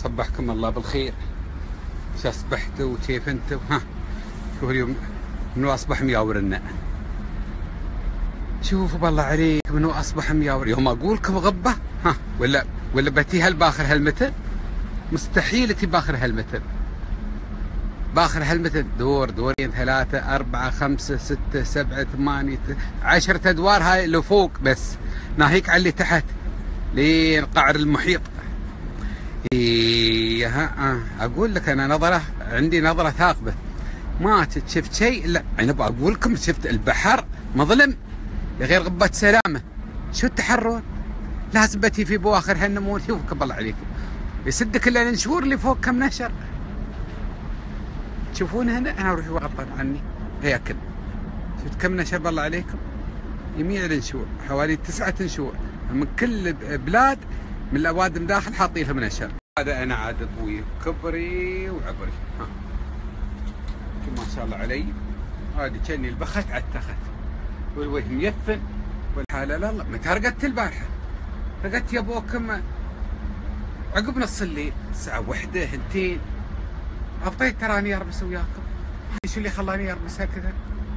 صبحكم الله بالخير. شو اصبحتوا وكيف انتوا؟ ها شوفوا اليوم منو اصبح مياورنا. شوفوا بالله عليك منو اصبح مياور. يوم اقول لكم غبه ها ولا بتي باخر هالمتر. مستحيل تي باخر هالمتر. باخر هالمتر دورين 3 4 5 6 7 8 10 ادوار هاي اللي فوق بس. ناهيك على اللي تحت لين قعر المحيط. اقول لك انا عندي نظره ثاقبه. ما شفت شيء الا انا بقول لكم شفت البحر مظلم غير غبة سلامه. شو التحرر؟ لازم بتي في بواخر هالنمور. شوفك بالله عليكم يسدك الا النشور اللي فوق كم نشر. تشوفون هنا انا اروح اغطى عني هياكل. شفت كم نشر بالله عليكم؟ يمين النشور حوالي 9 نشور من كل بلاد من الاوادم داخل حاطين لهم نشر. هذا انا عاد ابوي كبري وعبري. ها ما شاء الله علي. هذه كاني البخت عتخت والوجه ميثن والحاله لا الله. متى رقدت البارحه؟ رقدت يا ابوكم عقب نص الليل الساعه 1 2. ابطيت تراني اربس وياكم. شو اللي خلاني اربس هكذا؟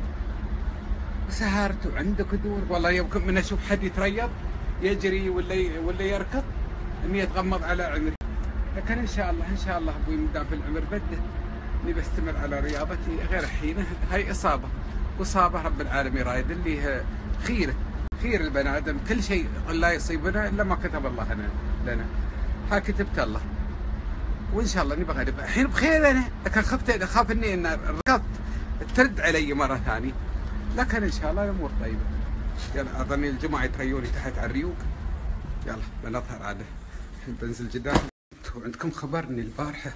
سهرت وعندك دور والله. يمكن من اشوف حد يتريض يجري ولا يركض اني اتغمض على عمري. لكن ان شاء الله ابوي مدام في العمر بده اني بستمر على رياضتي غير حين هاي اصابه. واصابه رب العالمين رايد اللي خير البني ادم. كل شيء لا يصيبنا الا ما كتب الله لنا. ها كتبت الله وان شاء الله نبغى الحين بخير. انا لكن اخاف اني ان ركضت ترد علي مره ثانيه. لكن ان شاء الله الامور طيبه. يلا اظني الجماعه يتريوني تحت على الريوق. يلا بنظهر عاد الحين بنزل جدار. عندكم خبر اني البارحه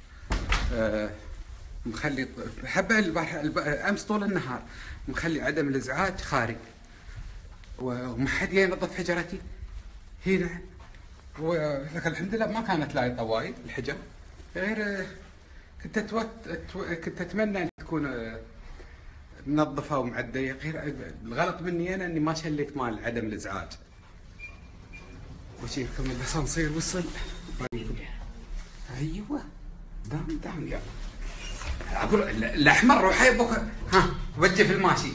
مخلي حبه البارحه امس طول النهار مخلي عدم الازعاج خارج وما حد ينظف حجرتي هنا. لكن الحمد لله ما كانت لايطه وايد الحجر غير كنت اتمنى ان تكون منظفه ومعديه. غير الغلط مني انا اني ما شليت مال عدم الازعاج. وشيلكم الاسانسير وصل. ايوه دام يلا. اقول الاحمر روح يا ابوك. ها وجه في الماشي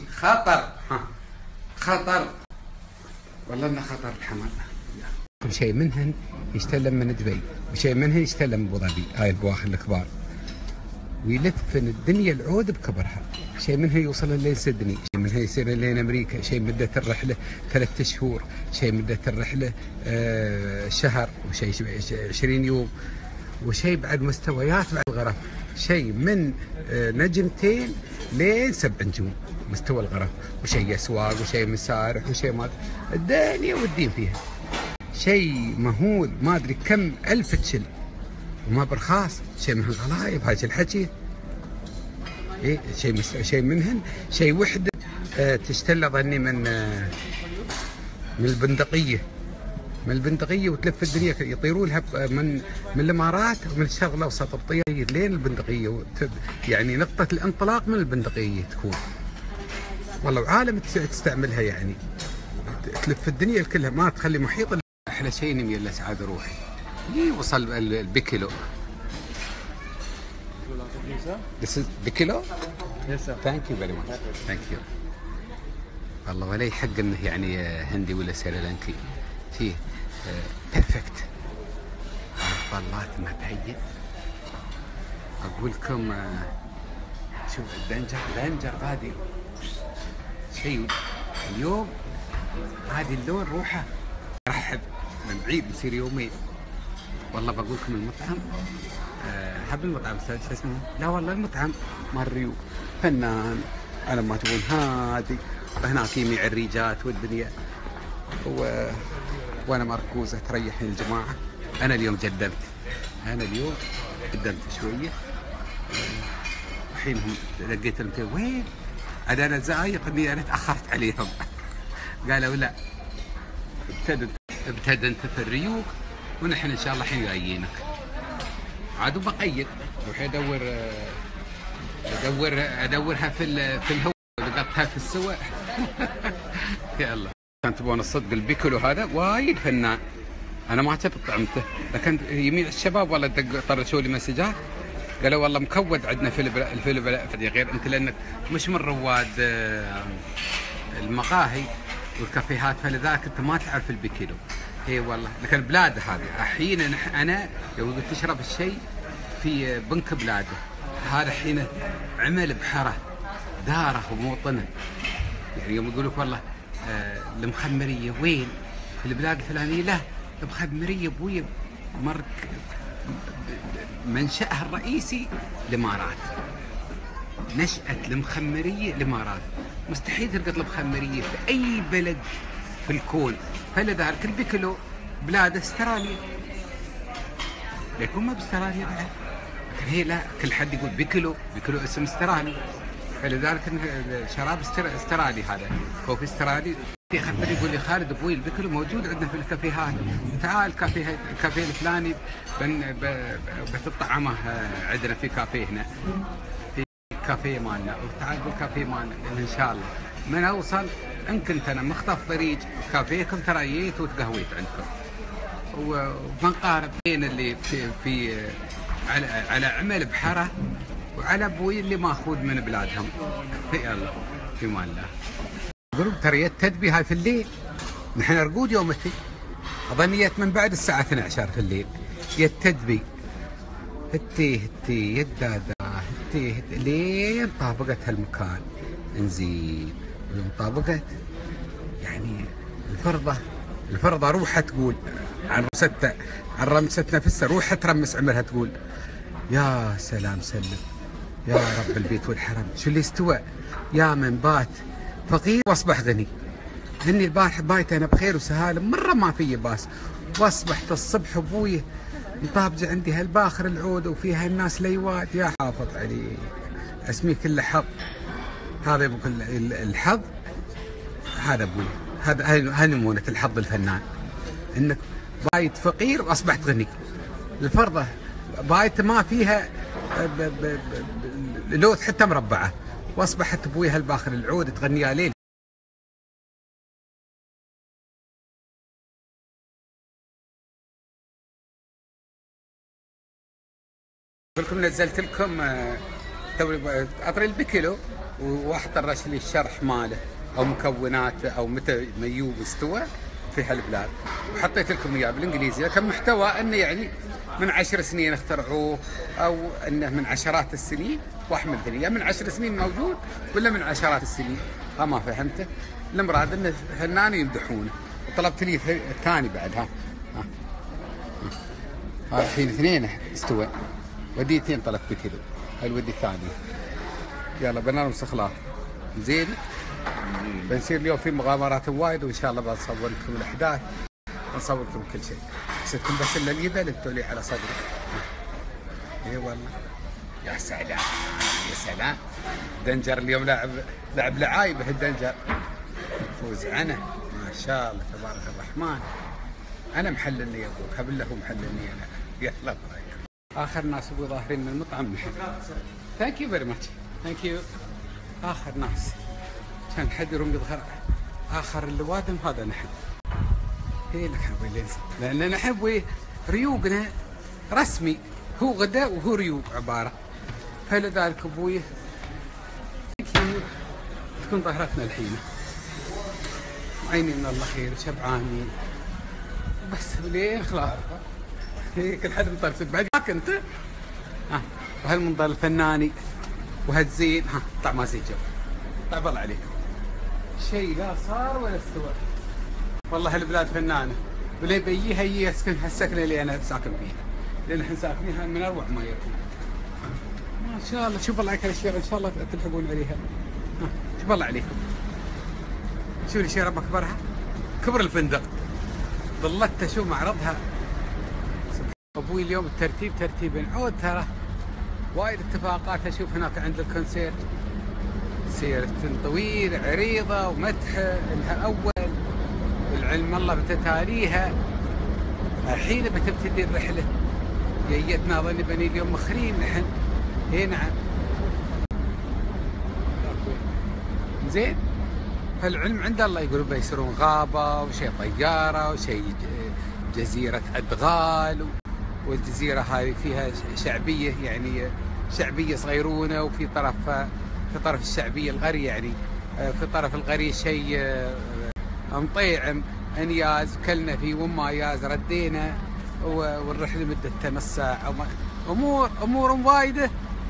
خطر والله انه خطر الحمر. كل شيء منهن يستلم من دبي وشيء منهن يستلم من ابو ظبي. هاي البواخر الكبار ويلف الدنيا العود بكبرها. شيء منها يوصل لين سيدني، شيء منها يصير لين امريكا، شيء مده الرحله 3 شهور، شيء مده الرحله شهر، وشيء 20 يوم، وشيء بعد مستويات بعد الغرف، شيء من نجمتين لين 7 نجوم مستوى الغرف، وشيء اسواق وشيء مسارح وشيء ما الدنيا والدين فيها. شيء مهول ما ادري كم الف تشل وما برخاص. شيء من الغلايب هاي الحكي. ايه شيء منهن شيء وحده تشتل ظني من البندقيه وتلف الدنيا. يطيروا لها من الامارات ومن الشرق الاوسط بطير لين البندقيه. يعني نقطه الانطلاق من البندقيه تكون. والله وعالم تستعملها يعني تلف الدنيا كلها ما تخلي محيط. احلى شيء نمي الا سعاد روحي. وصل البكيلو. This is بكيلو؟ Yes sir. Thank you very much. Thank you. والله ولا يحق انه يعني هندي ولا سريلانكي. شيء بيرفكت. والله ما تهيئ. اقول لكم شوف الدنجر غادي شيء اليوم. هذه اللون روحه رحب من بعيد يصير يومين. والله بقول لكم المطعم حب المطعم شو اسمه؟ لا والله المطعم مال ريو فنان. على ما تقول هادي وهناك يميع الريجات والدنيا وانا مركوزه تريحني الجماعه. انا اليوم قدمت شويه. الحين هم لقيت لهم وين؟ عاد انا زايق اني انا تاخرت عليهم. قالوا لا ابتدى انت في الريوق ونحن ان شاء الله الحين جايينك. عاد بقيد روح ادورها في الهواء لقطتها في السواء. يلا كان تبون الصدق البيكولو هذا وايد فنان انا ما كنت طعمته، لكن يميع الشباب والله طرشوا لي مسجات قالوا والله مكود عندنا في البلد غير انت، لانك مش من رواد المقاهي والكافيهات، فلذلك انت ما تعرف البكيلو. هي والله لكن بلاده هذه الحين انا لو قلت تشرب الشيء في بنك بلاده هذا حين عمل بحره داره وموطنه. يعني يوم يقول لك والله المخمريه وين في البلاد الفلانيه، لا المخمريه ابوي منشأها الرئيسي الامارات، نشأة المخمريه الامارات، مستحيل تلقى المخمريه في اي بلد في الكون، فلذلك البيكلو بلاد استراليا، يكون ما باستراليا بعد، لكن هي لا كل حد يقول بيكلو اسم استرالي، فلذلك شراب استرالي هذا كوفي استرالي. خالد يقول لي خالد ابوي البيكلو موجود عندنا في الكافيهات، تعال الكافيه الفلاني بتطعمه عندنا في كافيه هنا في كافيه مالنا، وتعال بالكافيه مالنا ان شاء الله من اوصل ان كنت انا مخطف طريق كافيكم ترى جيت وتقهويت عندكم، وبنقارب بين اللي في على عمل بحره وعلى ابوي اللي ماخوذ من بلادهم. يلا في مال الله. يقولون ترى التدبي هاي في الليل، نحن رقود يوم الثلاث اظنيت من بعد الساعه 12 في الليل التدبي هتي يدادا هتي لين طابقت هالمكان انزين. ويوم طابقت يعني الفرضه روحها تقول عن رمست نفسها، روحها ترمس عمرها تقول يا سلام سلم يا رب البيت والحرم شو اللي استوى، يا من بات فقير واصبح غني. لاني البارح بايت انا بخير وسهالم مره ما في باس، واصبحت الصبح ابوي مطابجه عندي هالباخر العود وفيها الناس ليوات، يا حافظ عليك اسمي كله حظ. هذا ابو الحظ هذا ابوي، هذا نمونه الحظ الفنان، انك بايت فقير واصبحت غني. الفرضه بايت ما فيها لوث حتى مربعه، واصبحت ابوي هالباخر العود تغنيها ليل. لكم نزلت لكم اطري البكيلو وواحد طرش لي الشرح ماله او مكوناته او متى ميوب استوى في هالبلاد، وحطيت لكم اياه بالانجليزي، لكن محتوى انه يعني من 10 سنين اخترعوه او انه من عشرات السنين، واحمل ثانيه من 10 سنين موجود ولا من عشرات السنين، ما فهمته. المراد انه فنان يمدحونه، وطلبت لي الثاني بعد ها الحين اثنين استوى، وديتين طلبت بكيلو، الودي الثاني. يلا بنرمس سخلاط زين، بنصير اليوم في مغامرات وايد، وان شاء الله بنصور لكم الاحداث ونصور لكم كل شيء، بس تكون بس الا اليده لقيتوا لي على صدري. اي والله يا سلام يا سلام. دنجر اليوم لعب لعايبه الدنجر، فوز عنه ما شاء الله تبارك الرحمن. انا محللني يا ابوك، هب له محللني انا. يلا برايك. اخر ناس ابو ظاهرين من المطعم نحن. ثانك يو فيري ماتش، ثانك يو. اخر ناس كان حد يروم يظهر اخر اللوادم هذا نحن. هي لك حبيبي، لان نحب ريوقنا رسمي، هو غداء وهو ريوق عباره، فلذلك ابوي تكون ظهرتنا الحين عيني من الله خير وشبعانين بس لين خلاص. هي كل حد مطرف بعد معك انت وهالمنظر الفناني وهالزين طلع ما زي جو، طلع بالله عليك شيء لا صار ولا استوى. والله هالبلاد فنانه، واللي بيجيها يسكن هالسكنه اللي انا ساكن فيها، لان احنا ساكنينها من اروع ما يكون. ما شاء الله شوف الله عليك هالاشياء، ان شاء الله تلحقون عليها. شوف الله عليكم، شوف الاشياء رب اكبرها، كبر الفندق ظلتها شو معرضها. ابوي اليوم الترتيب ترتيب عود، ترى وايد اتفاقات اشوف هناك عند الكونسيرت، سيرة طويل عريضة ومدح انها اول، والعلم الله بتتاليها. الحين بتبتدي الرحلة، جيتنا اظن بني اليوم مخرين نحن. اي نعم زين، فالعلم عند الله، يقولون بيصيرون غابة وشيء طيارة وشيء جزيرة أدغال، والجزيرة هذه فيها شعبية، يعني شعبية صغيرونة، وفي طرف الشعبية الغري، يعني في طرف الغري شيء مطيعم انياز، كلنا فيه وما ياز ردينا، والرحلة مدتها نص ساعة. امور وايدة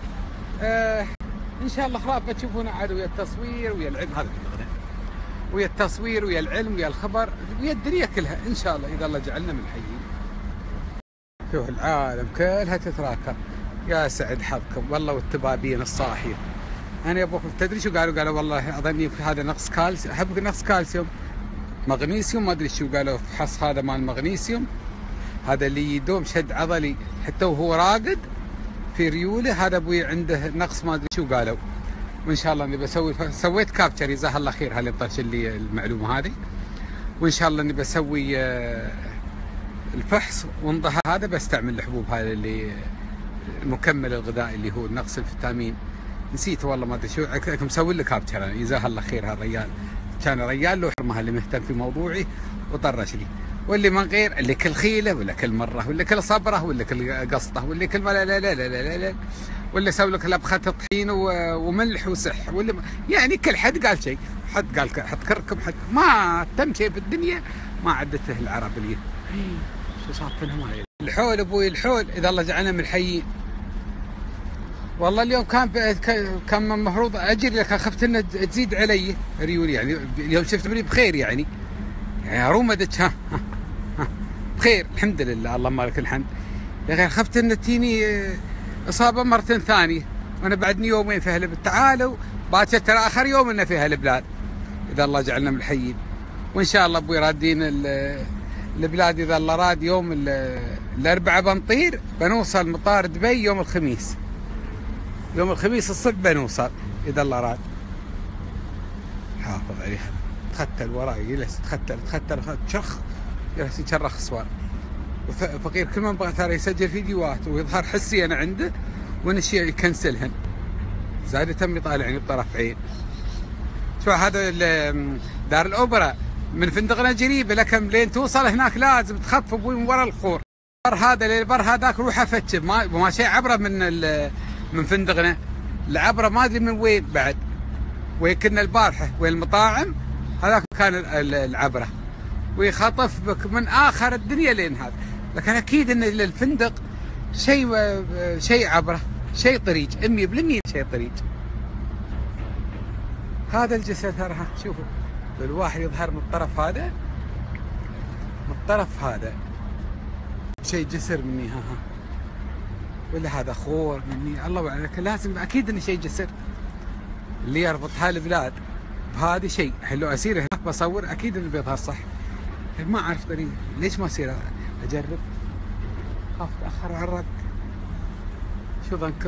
ان شاء الله خلاص بتشوفونا عاد ويا التصوير ويا العلم، هذا اللي ويا التصوير ويا العلم ويا الخبر ويا الدنيا كلها ان شاء الله اذا الله جعلنا من الحيين. شوف العالم كلها تتراكم، يا سعد حظكم والله والتبابين الصاحيه. انا يا ابوك تدري شو قالوا والله اظني هذا نقص كالسيوم، احب نقص كالسيوم، مغنيسيوم، ما ادري شو قالوا فحص هذا مال المغنيسيوم، هذا اللي يدوم شد عضلي حتى وهو راقد في ريوله، هذا ابوي عنده نقص ما ادري شو قالوا. وان شاء الله اني سويت كابتشر جزاه الله خير اللي طرش لي المعلومه هذه، وان شاء الله اني بسوي الفحص وانضح هذا بستعمل الحبوب هذا اللي المكمل الغذائي اللي هو نقص الفيتامين، نسيت والله ما ادري شو، مسوي له كابتشر انا جزاه الله خير. هالرجال كان رجال له حرمه اللي مهتم في موضوعي وطرش لي، واللي من غير اللي كل خيله ولا كل مره ولا كل صبره ولا كل قسطه ولا كل لا لا لا لا لا, لا. ولا سوي لك لبخه طحين وملح وسح، ولا يعني كل حد قال شيء، حد قال حط كركم، حد ما تم شيء في الدنيا ما عدته العربيه. شو صار فينهم هاي الحول ابوي الحول اذا الله جعلنا من الحيين. والله اليوم كان المفروض اجري لك، خفت انه تزيد علي ريولي، يعني اليوم شفتني بخير يعني رومدك ها بخير الحمد لله اللهم لك الحمد. يا اخي خفت ان تجيني اصابه مرتين ثانيه وانا بعدني يومين في هالبلاد. تعالوا باكر ترى اخر يوم لنا في هالبلاد اذا الله جعلنا من الحيين، وان شاء الله ابوي رادين البلاد اذا الله راد. يوم الاربعاء بنطير، بنوصل مطار دبي يوم الخميس، يوم الخميس الصبح بنوصل اذا الله راد. حافظ عليها تختل وراي، يجلس تختل شخ يجلس يشرخ صور. فقير كل ما بغى ترى يسجل فيديوهات ويظهر حسي انا عنده ونشي يكنسلهن، زاد تم يطالعني بطرف عين. شو هذا دار الاوبرا من فندقنا قريبه، لكن لين توصل هناك لازم تخطف ابوي من ورا الخور. البر هذا للبر هذاك روح افتش ما شيء عبره من فندقنا، العبره ما ادري من وين بعد، وين كنا البارحه وين المطاعم هذاك كان العبره، ويخطف بك من اخر الدنيا لين هذا. لكن اكيد ان الفندق شيء عبره، شيء طريق 100% شيء طريق. هذا الجسر ترى شوفوا الواحد يظهر من الطرف هذا، من الطرف هذا شيء جسر مني ها ولا هذا خور مني الله اعلم، لازم اكيد انه شيء جسر اللي يربط هالبلاد بهذا شيء. حلو اسير هناك بصور اكيد انه بيظهر صح، ما اعرف طريقه ليش ما اصير اجرب، خاف اتاخر على الرد. شو ظنكم؟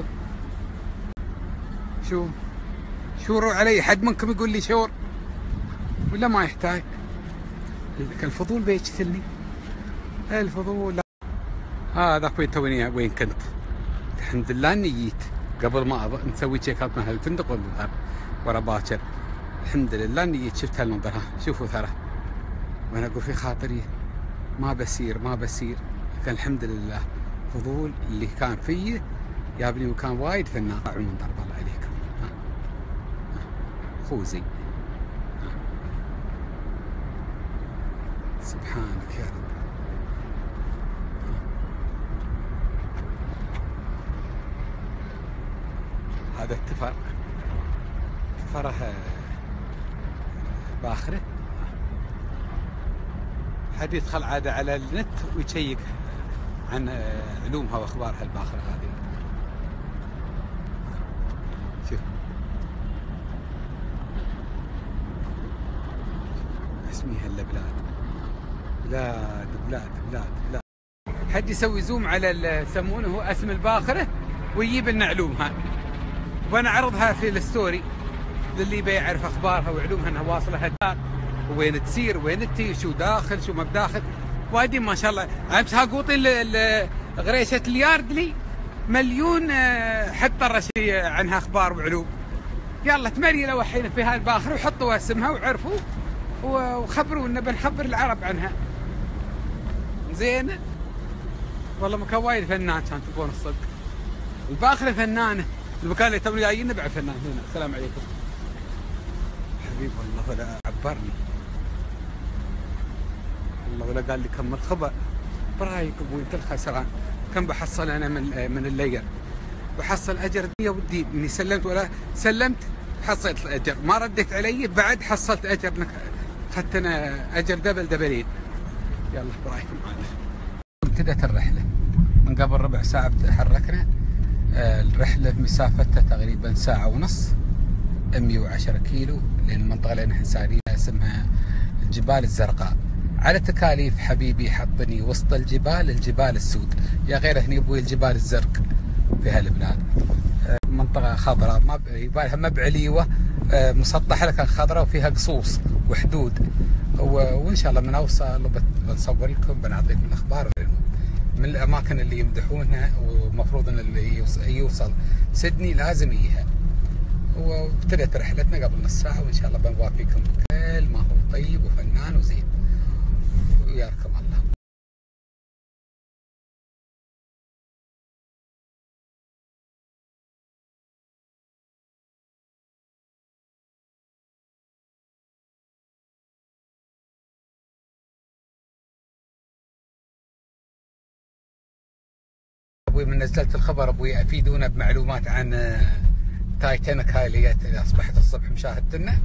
شوروا علي، حد منكم يقول لي شور ولا ما يحتاج؟ الفضول بيجتلني الفضول. هذا اخوي توني وين كنت، الحمد لله اني جيت قبل ما نسوي تشيك اوت من هالفندق ونظهر ورا باكر، الحمد لله اني جيت شفت هالمنظر. شوفوا ترى وانا اقول في خاطري ما بسير لكن الحمد لله فضول اللي كان فيه جابني مكان وايد فنان. المنظر بالله عليكم خوزي، سبحانك يا رب. هذا تفره باخره، حد يدخل عاده على النت ويشيك عن علومها واخبارها الباخره هذه. شوف اسميها البلاد، بلاد. حد يسوي زوم على يسمونه هو اسم الباخره ويجيب لنا علومها، وانا اعرضها في الستوري للي بيعرف اخبارها وعلومها انها واصله هناك، وين تسير وين تي، شو داخل شو ما بداخل. وايدين ما شاء الله امس هاقوطي غريشه الياردلي مليون حد طرش لي عنها اخبار وعلوم. يلا تمريلوا الحين في هاي الباخره وحطوا اسمها وعرفوا وخبرونا، بنخبر العرب عنها زين والله مكان وايد فنان كان تبون الصدق. الباخره فنانه، المكان اللي تبون جايين بعد فنان. هنا السلام عليكم حبيب والله، ولا عبرني والله، ولا قال لي كم الخبر. برايك ابوي انت الخسران. كم بحصل انا من الليل؟ بحصل اجر يا ودي اني سلمت، ولا سلمت حصلت الاجر، ما رديت علي بعد حصلت اجر، اخذت انا اجر دبلين. يلا برايكم معنا. ابتدت الرحله من قبل ربع ساعه تحركنا. الرحله مسافتها تقريبا ساعه ونص، 110 كيلو، لان المنطقه اللي نحن سارينها اسمها الجبال الزرقاء. على تكاليف حبيبي حطني وسط الجبال السود، يا غير هني ابوي الجبال الزرق في هالبلاد. منطقه خضراء، ما يبالها ما بعليوه، مسطحه لكن خضراء وفيها قصوص وحدود. وان شاء الله من اوصل بنصور لكم، بنعطيكم الاخبار من الاماكن اللي يمدحونها، ومفروض ان اللي يوصل سيدني لازم يجيها. وابتدت رحلتنا قبل نص ساعه، وان شاء الله بنوافيكم بكل ما هو طيب وفنان وزين. وياكم الله. ابوي من نزلت الخبر ابوي افيدونا بمعلومات عن تايتانيك هاي اللي اصبحت الصبح مشاهدة لنا.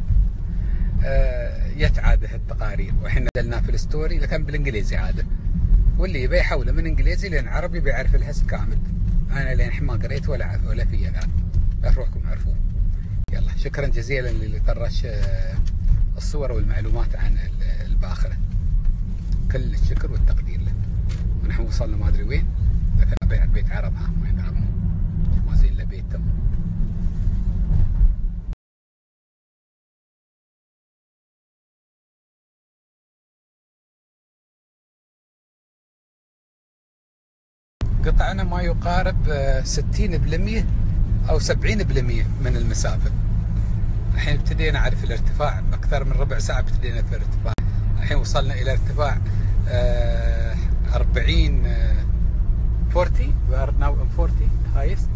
يتعاده التقارير، واحنا نزلناه في الستوري لكن بالانجليزي عاده، واللي يبي يحوله من انجليزي لين عربي بيعرف الهس كامل. انا لين ما قريت ولا فيه قال، روحكم عرفوه. يلا شكرا جزيلا للي طرش الصور والمعلومات عن الباخره، كل الشكر والتقدير له. ونحن وصلنا ما ادري وين، لكن بيت عرب ما ينعمون، ما زين له بيتهم. قطعنا ما يقارب 60% أو 70% من المسافة. الحين ابتدينا نعرف الارتفاع، أكثر من ربع ساعة ابتدينا في الارتفاع. الحين وصلنا إلى ارتفاع 40 we are now in 40 highest.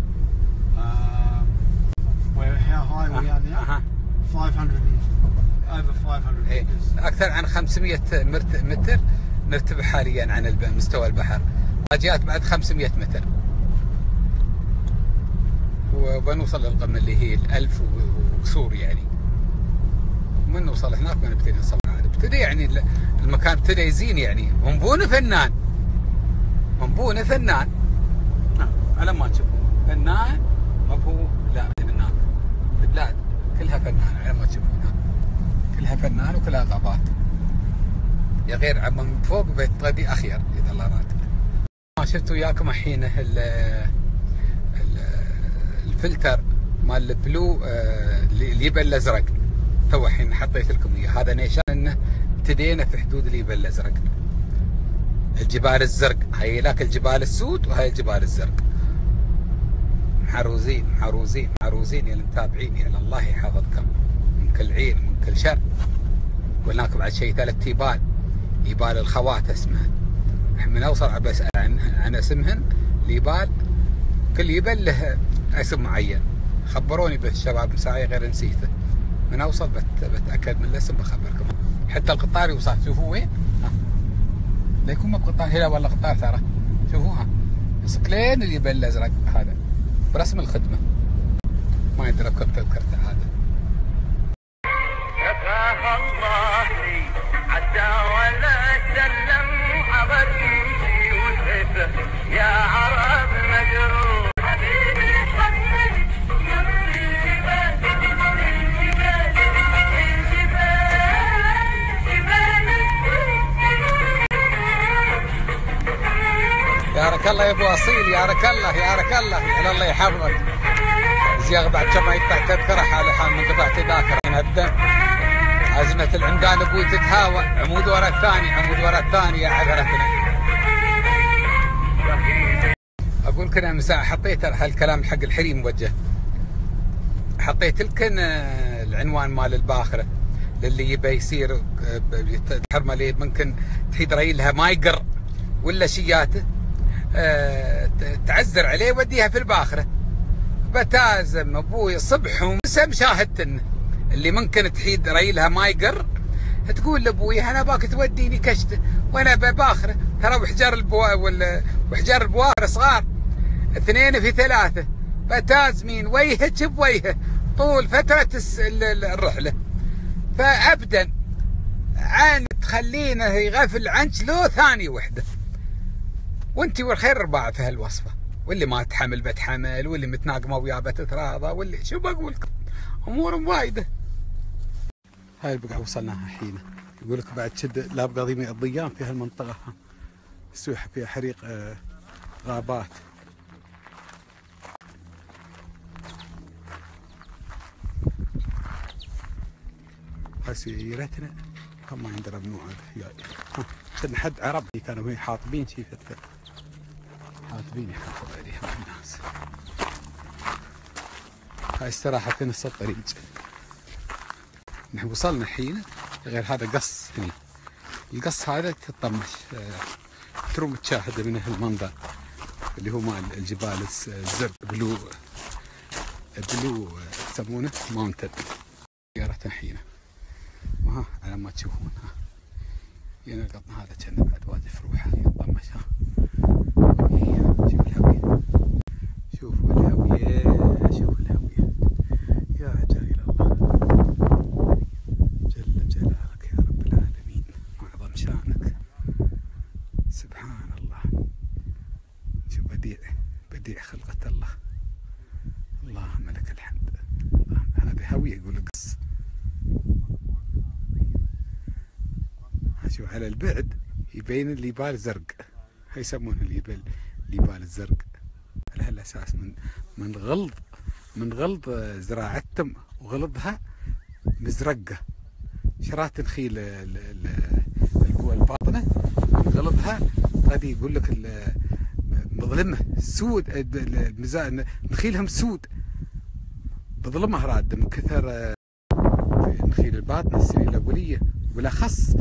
How high we are now? 500 over 500 meters. أكثر عن 500 متر نرتفع حاليا عن مستوى البحر. جات بعد 500 متر وبنوصل للقمة اللي هي 1000 وكسور يعني. ومن نوصل هناك بنبتدي نصور. ابتدي يعني المكان ابتدى يزين يعني. منبونه فنان على ما تشوفون فنان، مو لا هناك البلاد كلها فنان على ما تشوفون هناك، كلها فنان وكلها غابات. يا غير عم من فوق بيت طبي اخير اذا الله راد. ما شفت وياكم الحين الفلتر مال البلو اليبل الازرق، تو الحين حطيت لكم اياه. هذا نيشان انه ابتدينا في حدود اليبل الازرق. الجبال الزرق هاي ذاك الجبال السود وهاي الجبال الزرق. محروزين يا المتابعين، يا الله يحفظكم من كل عين ومن كل شر. وهناك بعد شيء 3 يبال الخوات اسمها. من اوصل بسأل عن اسمهن اليبال، كل يبل له اسم معين. خبروني بالشباب مساعي غير نسيته. من اوصل بتاكد من الاسم بخبركم. حتى القطار يوصل، شوفوا وين؟ لا يكون مو بقطار، هنا والله قطار ترى. شوفوها سكلين اليبل الازرق هذا برسم الخدمه. ما يدري بكم تذكرته هذا. يا عرب مجروح حبيبي حبيبي يارك الله يا ابو اصيل، يارك الله الله يحفظك. زياغ بعد كم يقطع تذكره حال من قطع تذاكر. نبدا عزمه العمدان ابوي تتهاوى، عمود ورا الثاني يا عذرتنا. اقول لكم مساء حطيت هالكلام حق الحري موجه. حطيت لكم العنوان مال الباخره للي يبي يصير تحرمه ليه ممكن تحيد ريلها ما يقر ولا شياته تعزر عليه وديها في الباخره. بتازم ابوي صبح ومسا مشاهدتن اللي ممكن تحيد ريلها ما يقر، تقول لابوي انا باك توديني كشته وانا بباخره، ترى وحجار البوار صغار 2 في 3 بتازمين وجهك بوجهه طول فتره الرحله. فابدا عن تخلينه يغفل عنك لو ثانيه وحده، وانت والخير رباع في هالوصفه. واللي ما تحمل بتحمل، واللي متناقمه وياه بتتراضى، واللي شو بقول لكم امور وايده. هاي البقعه وصلناها الحين. يقول لك بعد شد لا بقى ضيمي الضيام في هالمنطقه، السويحه فيها حريق غابات. هاي سيارتنا هم ما عندنا ممنوع هذا. شدنا حد عربي كانوا حاطبين شي فتفة، حاطبين يحطوا عليهم الناس. هاي استراحة في نص الطريق. نحن وصلنا الحين، غير هذا قص هني. القص هذا تطمش تروم تشاهد من المنظر اللي هو مال الجبال الزرق بلو يسمونه ماونتن. سيارتنا الحين وها على ما تشوفون هنا القطن هذا كان بعد وادي فروحه يطمش. شوفوا الهوية، شوفوا الهوية، شوفوا الهوية. يا جليل الله، جل جلالك يا رب العالمين، أعظم شانك، سبحان الله. شوف بديع خلقة الله، اللهم لك الحمد. هذه هوية يقول لك. شوف على البعد يبين الليبال زرق، هاي يسمونها الليبال الزرق. على هالاساس من غلظ زراعتهم وغلظها مزرقه، شرات تنخيل القوى الباطنه من غلظها قد يقول لك مظلمه سود، نخيلهم سود بظلمها راد من كثر نخيل الباطنه السنين الاوليه، بالاخص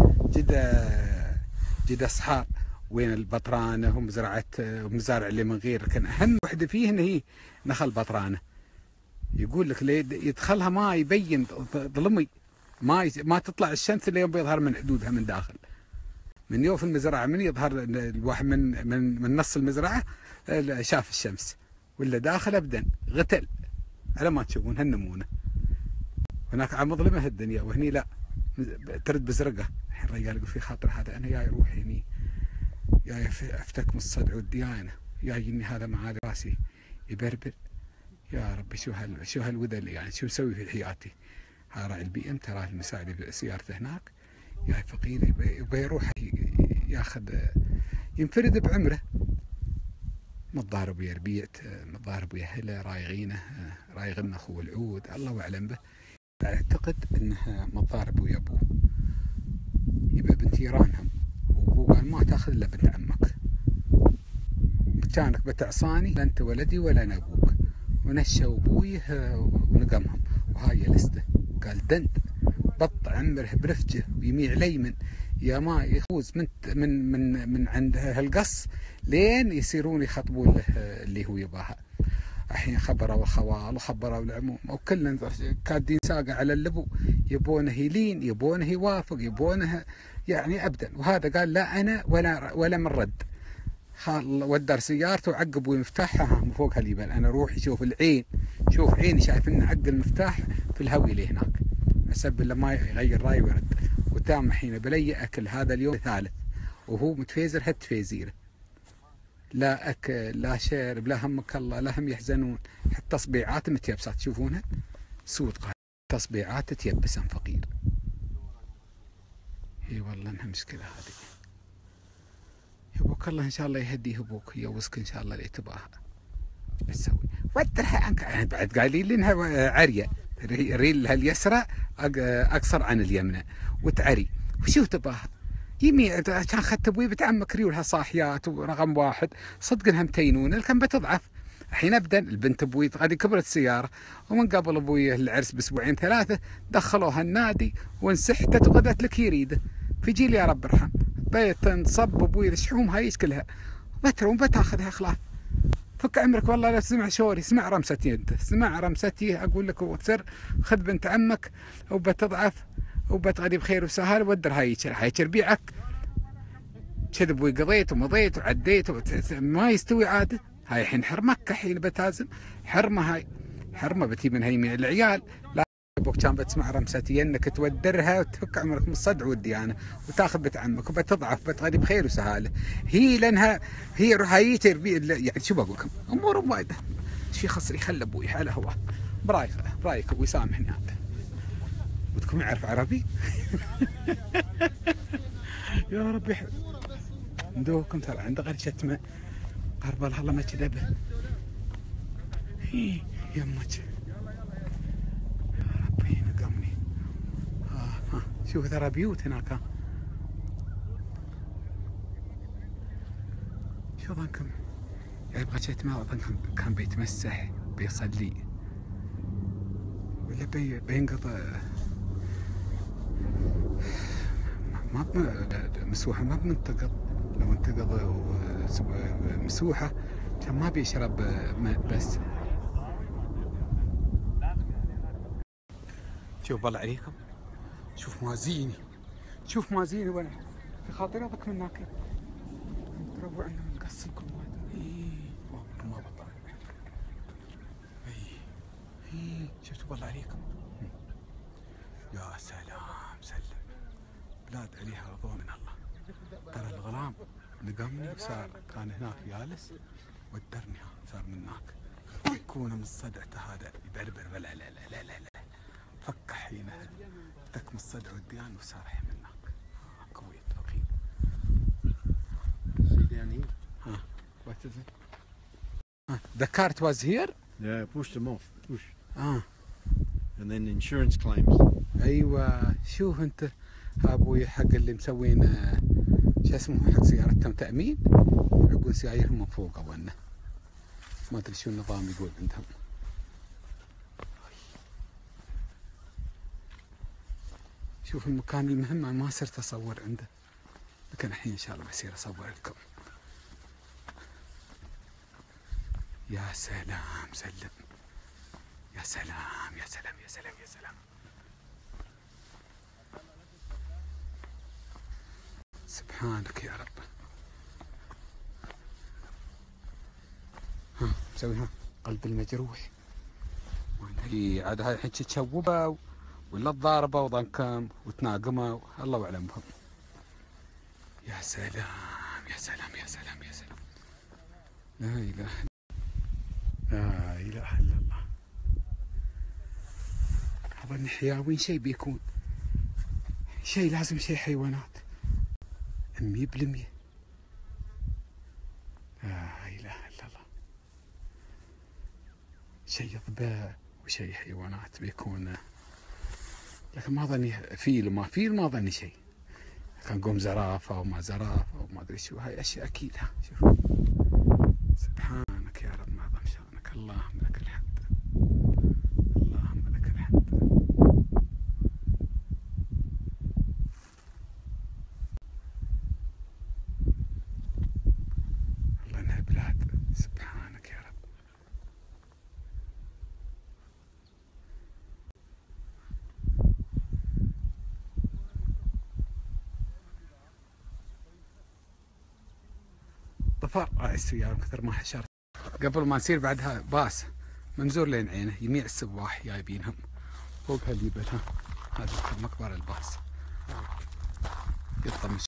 جدا صحار وين البطرانه ومزارع اللي من غير. كان اهم وحده فيه ان هي نخل بطرانه. يقول لك يدخلها ما يبين ظلمي، ما تطلع الشمس الا يوم بيظهر من حدودها من داخل. من يوم في المزرعه من يظهر الواحد من نص المزرعه شاف الشمس، ولا داخل ابدا غتل على ما تشوفون هالنمونه. هناك على مظلمه الدنيا، وهني لا ترد بزرقه. الحين الرجال يقول في خاطر هذا انا جاي اروح هني، جاي افتك من الصدع والديانه، جايني هذا مع راسي يبربر. يا ربي شو هالوذل يعني، شو مسوي في حياتي؟ ها راعي البي ام ترى المساعد سيارته هناك، جاي فقير يبي يروح ياخذ ينفرد بعمره. متضارب ويا ربيع، متضارب ويا هلا رايغينه، رايغنا اخوه العود الله اعلم به. اعتقد انها متضارب ويا ابوه، يبقى بنت يرانهم، وابوه قال ما تاخذ الا بنت عمك، كانك بتعصاني لا انت ولدي ولا انا ابوك. ونشوا ابويه ونقمهم، وهاي لسته قال دند بط عمره برفجه ويميع ليمن يا ما يفوز من عند هالقص لين يصيرون يخطبون له اللي هو يباها. الحين خبروا الخوال وخبروا العموم وكلنا كادين ساقه على اللبو، يبونه يلين، يبونه يوافق، يبونه يعني ابدا. وهذا قال لا انا ولا من رد، ودر سيارته وعقب ومفتاحها من فوق هالجبل. انا روح يشوف العين، شوف عيني شايف ان عقل المفتاح في الهوي اللي هناك، حسب الا ما يغير راي ويرد. وتام حين بلي اكل هذا اليوم ثالث، وهو متفيزر هالتفيزيره، لا اكل لا شرب لا همك الله لا هم يحزنون. حتى تصبيعات متيبسات تشوفونها سود، تصبيعات تيبسن فقير. اي والله انها مشكله هذه. يبوك الله ان شاء الله يهديه ابوك يوزك ان شاء الله اللي تباها. ايش تسوي؟ ودرها انك بعد قايلين لي انها عريه، ريلها اليسرى اقصر عن اليمنى وتعري، وشو تباها؟ يمين كان اخذت ابوي بنت عمك ريولها صاحيات ورقم واحد، صدق انها متينونه لكن بتضعف. الحين ابدا البنت ابوي هذه كبرت السياره، ومن قبل ابوي العرس باسبوعين ثلاثه دخلوها النادي وانسحتت وغدت لك يريده. في جيل يا رب ارحم بتنصب ابوي الشحوم هاي كلها بتروم بتاخذها خلاص. فك عمرك والله لا تسمع شوري، اسمع رمستي انت، اسمع رمستي اقول لك وتسر خذ بنت عمك وبتضعف وبتغدي بخير وسهل ودر هاي بيعك كذب وقضيت ومضيت وعديت ما يستوي عاد. هاي الحين حرمك الحين بتازم حرمه، هاي حرمه بتي من هي العيال. لا ابوك كان بتسمع رمستي انك تودرها وتفك عمرك من الصدع والديانه وتاخذ بنت عمك وبتضعف بتغدي بخير وسهاله. هي لانها هي هاي تربيه يعني شو بقول لكم امور وايده شي خسري خل ابوي على هواه. برايك ابوي سامحني هذا بدكم يعرف عربي. يا ربي ندوكم ترى عنده غير شتمه قرب الله ما كذبه يمك يا ربي نقمني. شوف ترى بيوت هناك. شو ظنكم يبغى شتمه؟ ظنكم كان بيتمسح بيصلي ولا بينقض ما مسوحه ما بننتقض. لو انتقض مسوحه كان ما بيشرب بس. شوف بالله عليكم شوف موازيني، شوف موازيني وين في خاطري اضك من هناك تروع عندنا نقصكم ما بطل. شفتوا بالله عليكم يا سلام سلم بلاد عليها رضوان من الله. ترى الغرام نقمني صار كان هناك جالس ودرني صار من هناك يكون من صدعته هذا يبربر. لا لا لا لا لا لا فك حينها تك من الصدع والديان وصار من هناك قوي رقيب. What is it? The cart was here? Yeah, push them off. Push. And then insurance claims. ايوه شوف انت ابوي حق اللي مسوين شو اسمه حق سيارتهم تأمين يعقون سيايرهم من فوق اظنه ما ادري شو النظام يقول عندهم. شوف المكان المهم انا ما صرت اصور عنده لكن الحين ان شاء الله بصير اصور لكم. يا سلام سلم يا سلام يا سلام يا سلام يا سلام. سبحانك يا رب. مسوي قلب المجروح عاد هاي الحين تشوبوا ولا تضاربوا وظنكم وتناقموا الله اعلم بهم. يا سلام يا سلام يا سلام يا سلام. لا اله لا اله الا الله. اظن حيوان شيء بيكون شيء لازم شيء حيوانات 100%. لا اله الا الله. شيء ضباع وشيء حيوانات بيكون لكن ما ظني فيل وما فيل ما ظني شيء. كان قوم زرافه وما زرافه وما ادري شو هاي اشياء اكيد. شوف سبحانك يا رب ما ظن شانك. اللهم لك الحمد اللهم لك الحمد. الله انها بلاد سبحانك يا رب. ظفر راعي السيارة كثر ما حشرت. قبل ما نصير بعدها باس منزور لين عينه يميع السواح جايبينهم فوق هالجبل. هذا مقبرة الباس يطمش.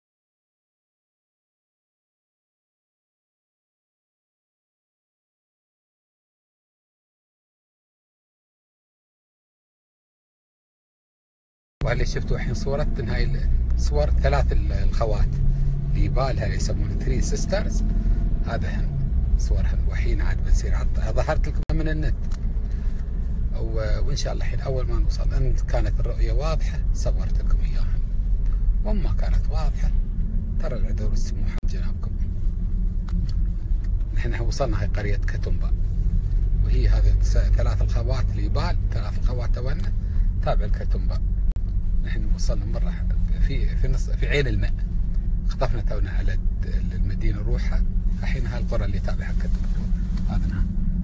واللي شفتوا الحين صورة هاي صور 3 الخوات اللي يبالها يسمونه 3 سيسترز. هذا هم صورها وحين عاد بتصير ظهرت لكم من النت وان شاء الله الحين اول ما نوصل ان كانت الرؤيه واضحه صورت لكم اياها وما كانت واضحه ترى العذر والسموحه جنابكم. نحن وصلنا هاي قريه كتنبا وهي هذه 3 الخوات اليبال 3 الخوات تونا تابع الكتنبا. نحن وصلنا مره في عين الماء خطفنا تونا على المدينة نروحها. الحين هالقرى اللي تابعها كتب هذا.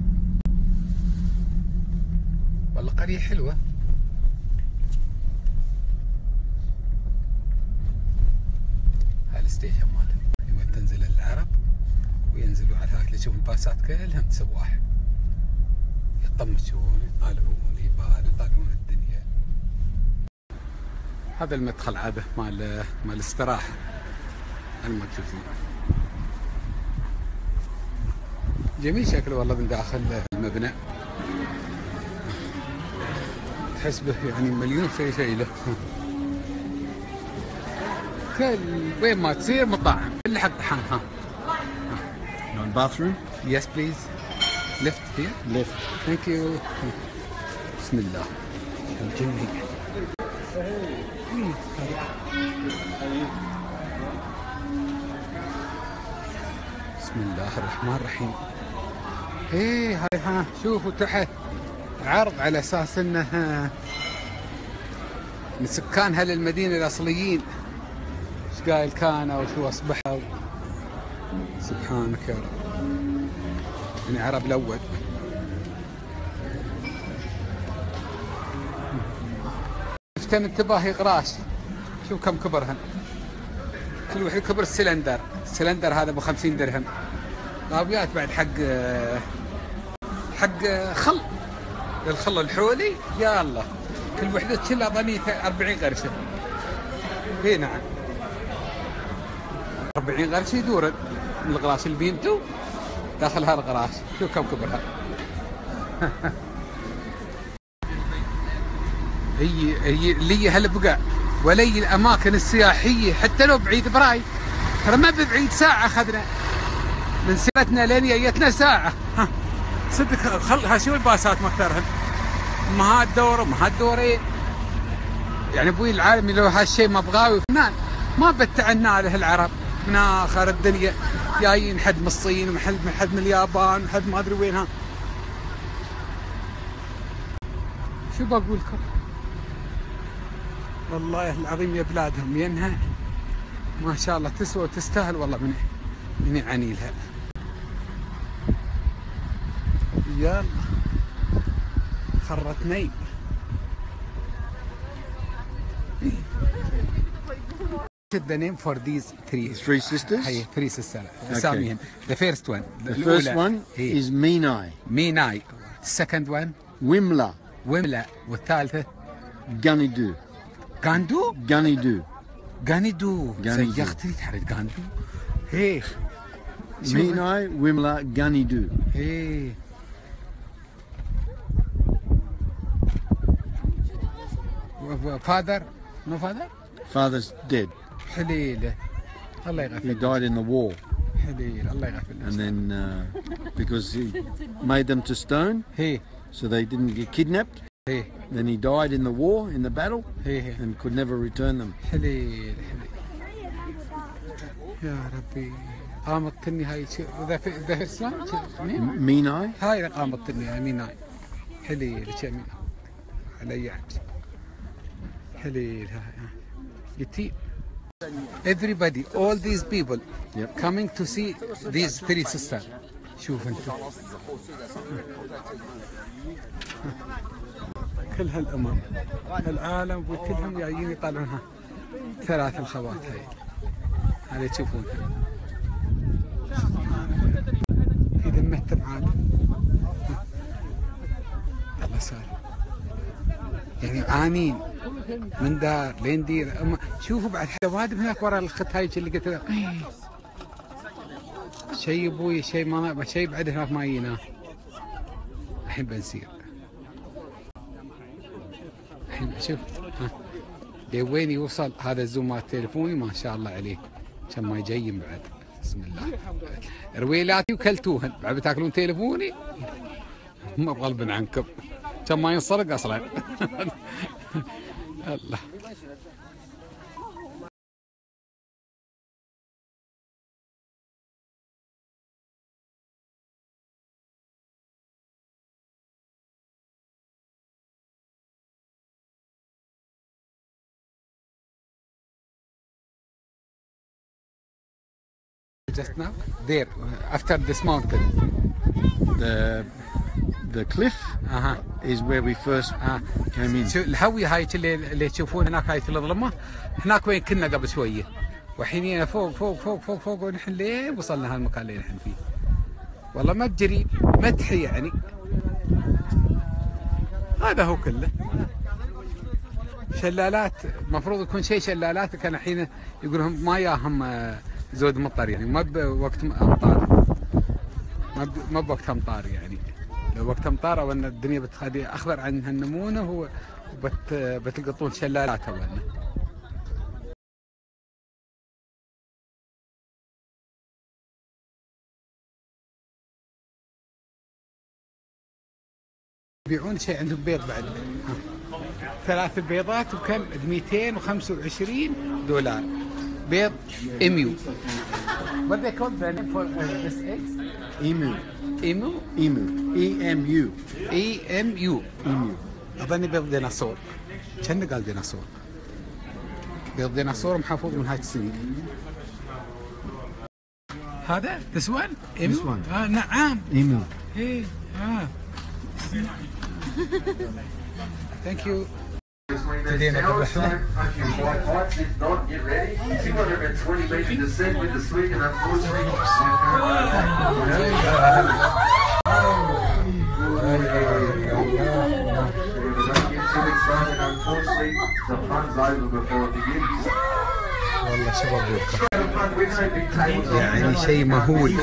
والله قرية حلوة. هالستيشن ماله يوم تنزل العرب وينزلوا على هاك اللي يشوفون الباصات كلهم سواح يطمشون يطالعون يطالعون الدنيا. هذا المدخل عاده مال الاستراحة على ما تشوفون. جميل شكله والله من داخل المبنى. تحس به يعني مليون شيء له. كل وين ما تصير مطاعم اللي حق طحن. ها. No bathroom? Yes please. Lift here. Left. Thank you. بسم الله. جميل. بسم الله الرحمن الرحيم. ايه هاي ها شوفوا تحت عرض على اساس انه من سكان هالمدينة الاصليين ايش قايل كانوا وشو اصبحوا. سبحانك يا رب. يعني عرب الاول. شفتن انتباهي قراش. شوف كم كبرهن. كل واحد كبر السلندر هذا ب 50 درهم. طابيات بعد حق خل للخل الحولي يا الله. كل وحده كلها ضنيتها 40 قرشه. اي نعم 40 قرشه يدور القراش اللي بينتو داخل هالقراش. شوف كم كبرها. هي اللي هالبقع ولي الاماكن السياحيه حتى لو بعيد براي ترى ما ببعيد ساعه اخذنا من سيرتنا لين جيتنا ساعه. صدق ها شو الباصات ما اكثرهن. امهات دور امهات دورين. يعني ابوي العالمي لو هالشيء ما بغاوي فنان ما بتعنا له العرب من اخر الدنيا جايين حد من الصين وحد من اليابان وحد ما ادري وينها. شو بقول لكم والله العظيم يا بلادهم ينها ما شاء الله تسوى وتستاهل والله من يعاني لها. يلا خرتني. What's the name for these Three sisters? هي three sisters. أساميهم. The first one. The first one is Menai. Menai. Second one. Wimla. Wimla. والثالثة. Ganidu. Gandu. Ganidu. Ganidu. Ganidu. سيختي تحرد Gandu. Hey. Menai, Wimla, Ganidu. Hey. Father? No father? Father's dead. حليله الله He يغفر. died in the war. حليل الله يغفر. And then because he made them to stone, هي so they didn't get kidnapped. هي Then he died in the war, in the battle, هي and could never return them. حليل يا ربي. قامت هاي ذا اسلام Menai. هاي قامت هاي ميناي. حليل شمي علي عبد. حليل هاي يتي. Everybody, all these people coming to see these three sisters. شوف انت كل هالامم العالم وكلهم جايين يطالعونها. ثلاث الخوات هاي هذا تشوفون اذا مهتم عاد الله صار يعني عانين من دار لين دير. شوفوا بعد حوادم هناك ورا الخط هاي اللي قلت لك شيء ابوي شيء ما شيء بعد هناك ما يجينا. الحين بنسير الحين شوف وين يوصل هذا الزوم مال تليفوني ما شاء الله عليه كان ما يجيم بعد. بسم الله رويلاتي وكلتوهن بعد بتاكلون تليفوني ما بغلبن عنكم كان ما ينسرق اصلا. الله Just now? There, after this mountain. The cliff is where we first came in. شو الهوية هاي اللي تشوفون هناك هاي الظلمة هناك وين كنا قبل شوية، وحين فوق فوق فوق فوق فوق ونحن لين وصلنا هالمكان اللي نحن فيه. والله ما تجري مدح يعني. هذا هو كله. شلالات المفروض يكون شيء شلالات، كان الحين يقولون ما ياهم زود مطر يعني ما بوقت امطار، ما بوقت امطار يعني. لو وقت امطار او ان الدنيا بتخلي اخضر عن هالنمونه هو بتلقطون شلالات او انه. يبيعون شيء عندهم بيض بعد. 3 بيضات وكم $225 بيض إيميو. What they call the name for this eggs? Emu. إيمو؟ Emu. EMU. EMU. Emu. أظني بيض ديناصور. كأنه قال ديناصور. بيض ديناصور محفوظ من هاي السنين. هذا this one? إيمو؟ This one. نعم. Emu. إيه Thank you. Today, if not, get ready. 220 meter descent with the swing, and unfortunately, the fun's over before it begins. والله شباب يعني شيء مهول.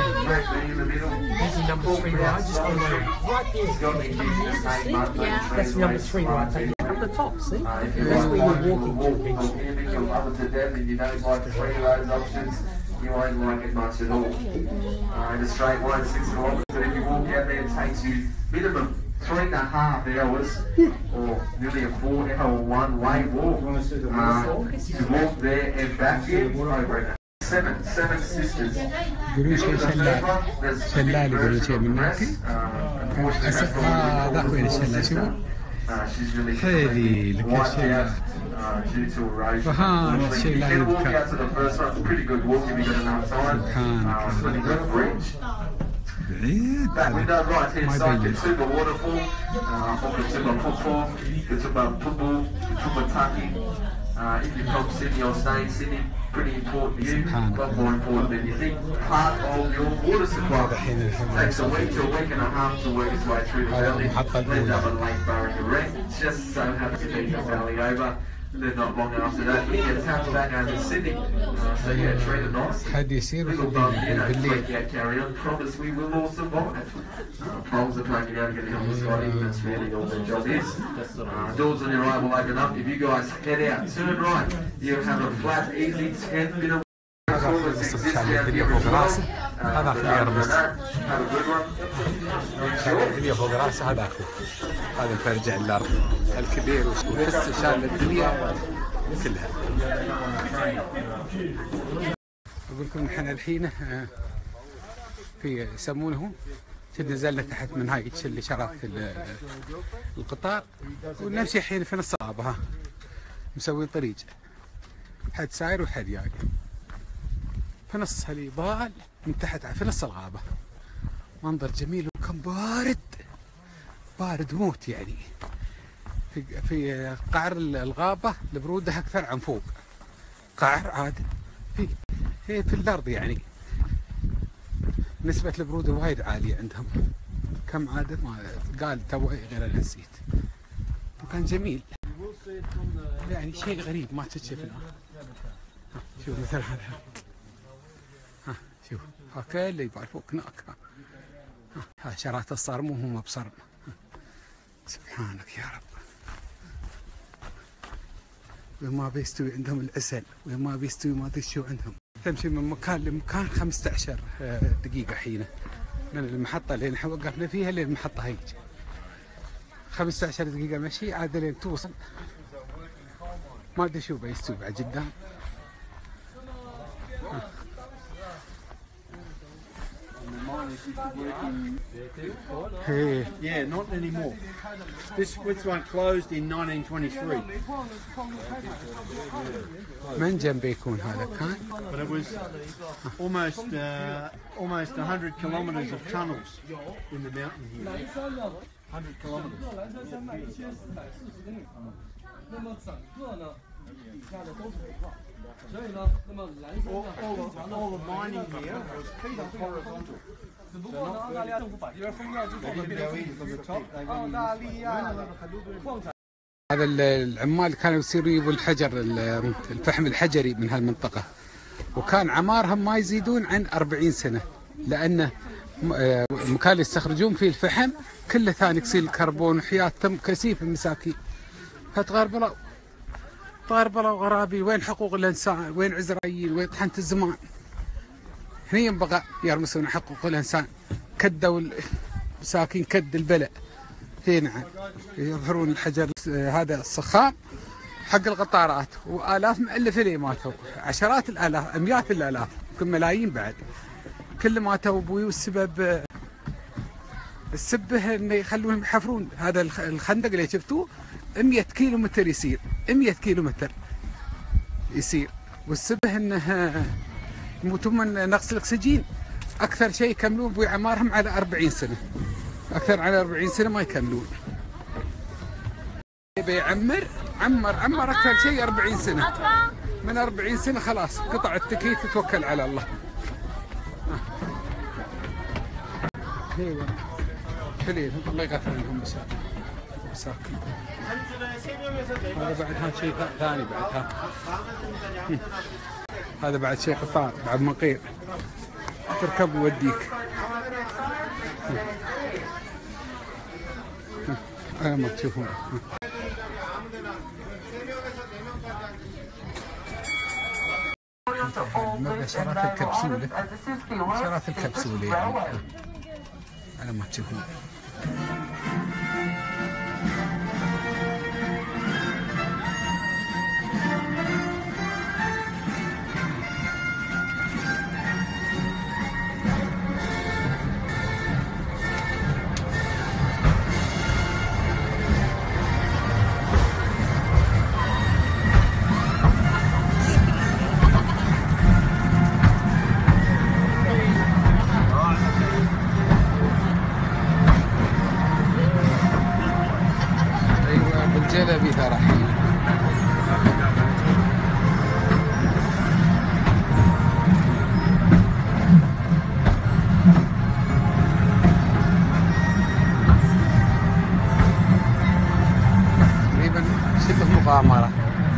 That's number 3 right there. Up the top, see? That's where you're walking to eventually. You won't like it much at all. In a straight line, 6 kilometres, and if you walk out there, it takes you minimum 3.5 hours, or nearly a 4-hour one-way walk. To walk there and back in, over 7 sisters. يقولون شيء شلال يقولون شيء من هناك. ذاك وين الشلال شو؟ هذي لك الشلال. فهذا الشيء لا يذكر. بعيد That window right hand side, Katuba Waterfall, or Katuba Footfall, Katuba Football, Katuba Taki. If you're from Sydney or stay in Sydney, pretty important to you, but more important than you think. Part of your water supply. Takes a week to a week and a half to work its way through the valley. End up at Lake Burringaret. Just so happens to be the valley over. Then not long after that, he gets tapped back over to Sydney. So yeah, treated nice. حد يصير Little bump, بالليل. Carry on. Promise we will all survive. Poles are taking out, getting on the Scotty. That's really all their job is. Doors on your right will open up. If you guys head out, turn right. You have a flat, easy 10-minute. هذا خليه يرمز. الدنيا فوق راسه هذا اخو. هذا فرجع الارض الكبير ويحس شال الدنيا كلها. اقول لكم نحن الحين في يسمونه نزلنا تحت من هاي اللي شرات القطار ونمشي الحين في نص الغابه. ها مسوي طريق حد ساير وحد جاي في نص هاليبال من تحت في نص الغابة. منظر جميل وكان بارد موت يعني. في قعر الغابة البرودة أكثر عن فوق. قعر عاد في الأرض يعني. نسبة البرودة وايد عالية عندهم. كم عادة ما قال توي غير نسيت. وكان جميل. يعني شيء غريب ما تشوف الآن. شوف مثل هذا. شوف هاكا اللي يعرفوك هناك. ها شرات الصرم وهم بصرم. سبحانك يا رب. وما بيستوي عندهم العسل وما بيستوي ما ادري شو عندهم. تمشي من مكان لمكان 15 دقيقة حينه من المحطة اللي نحن وقفنا فيها للمحطة هيج. 15 دقيقة مشي عاد لين توصل. ما ادري شو بيستوي بعد قدام. Hey. Yeah, not anymore. This one closed in 1923. من جنب يكون هذا كان؟ But it was almost 100 kilometres of tunnels in the mountain here. 100 kilometres. All the mining here was horizontal. They didn't go in from the top. They went in. هذا العمال كانوا يصيروا يجيبوا الحجر الفحم الحجري من هالمنطقة، وكان عمارهم ما يزيدون عن 40 سنة، لأنه المكان اللي يستخرجون فيه الفحم كله ثاني أكسيد الكربون وحياتهم كثيف المساكين. فتغربلوا غرابي، وين حقوق الإنسان؟ وين عزرائيل؟ وين طحنة الزمان؟ هني ينبغى يرمسون حقوق الإنسان، كدوا المساكين كد البلع. نعم يظهرون الحجر هذا الصخام حق القطارات، وآلاف مؤلف اللي ماتوا، عشرات الآلاف، مئات الآلاف، يمكن ملايين بعد، كل ماتوا بوي. والسبب انه يخلونهم يحفرون هذا الخندق اللي شفتوه 100 كيلو متر يصير، 100 كيلو متر يصير، والسبب انه يموتون من نقص الاكسجين. اكثر شيء يكملون بوي عمارهم على 40 سنه، أكثر على 40 سنة ما يكملون. بيعمر عمر أكثر شيء 40 سنة، من 40 سنة خلاص قطع التكييف وتوكل على الله. ايوه خليل الله يغفر لهم مساكين. هذا بعد شيء ثاني بعد هذا بعد شيء قطار بعد مقير تركب ويوديك. ما تشوفون شرات الكبسولة يعني على ما تشوفون. جلبي ترى الحين تقريبا شبه مغامرة.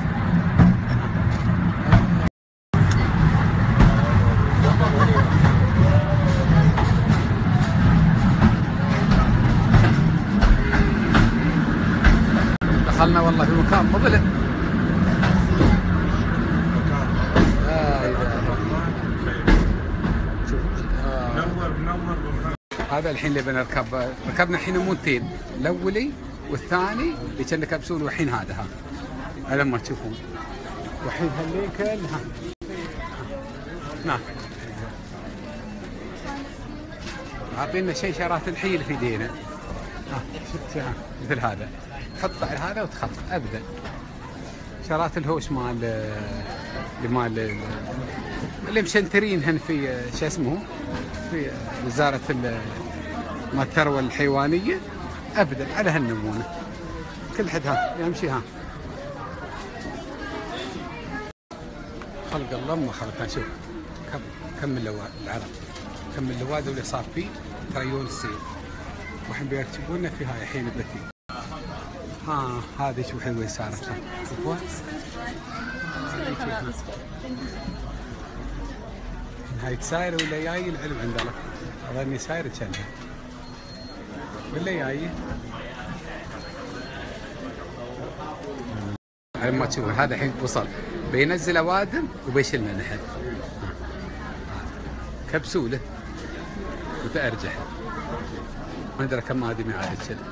دخلنا والله في مكان مظلم. هذا الحين اللي بنركب، ركبنا الحين مونتين، الاولي والثاني اللي كان كبسول، والحين هذا على ما تشوفون. والحين هالليل كلها هناك عاطينا شيء شرات الحيل في يدينا. شفت مثل هذا، تحط على هذا وتخط ابدا. شرات الهوش مال اللي مشنترينهن في شو اسمه في وزارة مال الثروة الحيوانية ابدا على هالنمونه. كل حد يمشي خلق الله ما خلقنا. شوف كم اللواد العرب، كم اللواد اللي صار فيه تريون السيل، وحين بيركبونا في هاي حين بتي. هذه شو حلوه صارت. شوفوا هاي سايره ولا جاي العلم عند الله. اظني سايره كانها ولا جاي. على ما تشوفون هذا الحين وصل، بينزل اوادم وبيشيلنا نحن. كبسوله وتأرجح، ما ادري كم هذه من عاد كذا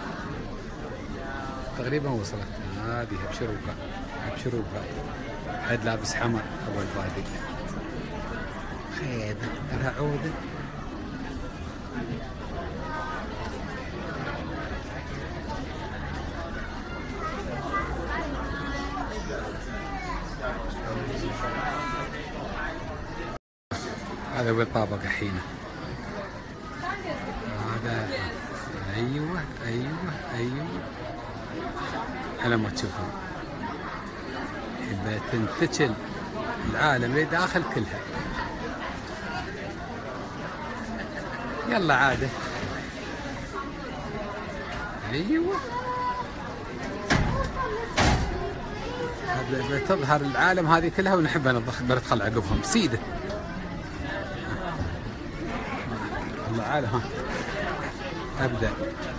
تقريبا وصلت. هذه بشروبها حد لابس حمر اول بادي خيبه ترى عوده. هذا وين طابق الحين. هذا ايوه ايوه ايوه على ما تشوفون تنتشل العالم لداخل كلها. يلا عاده ايوه بتظهر العالم هذه كلها ونحب ندخل عقبهم سيده. والله عالم. ها ابدا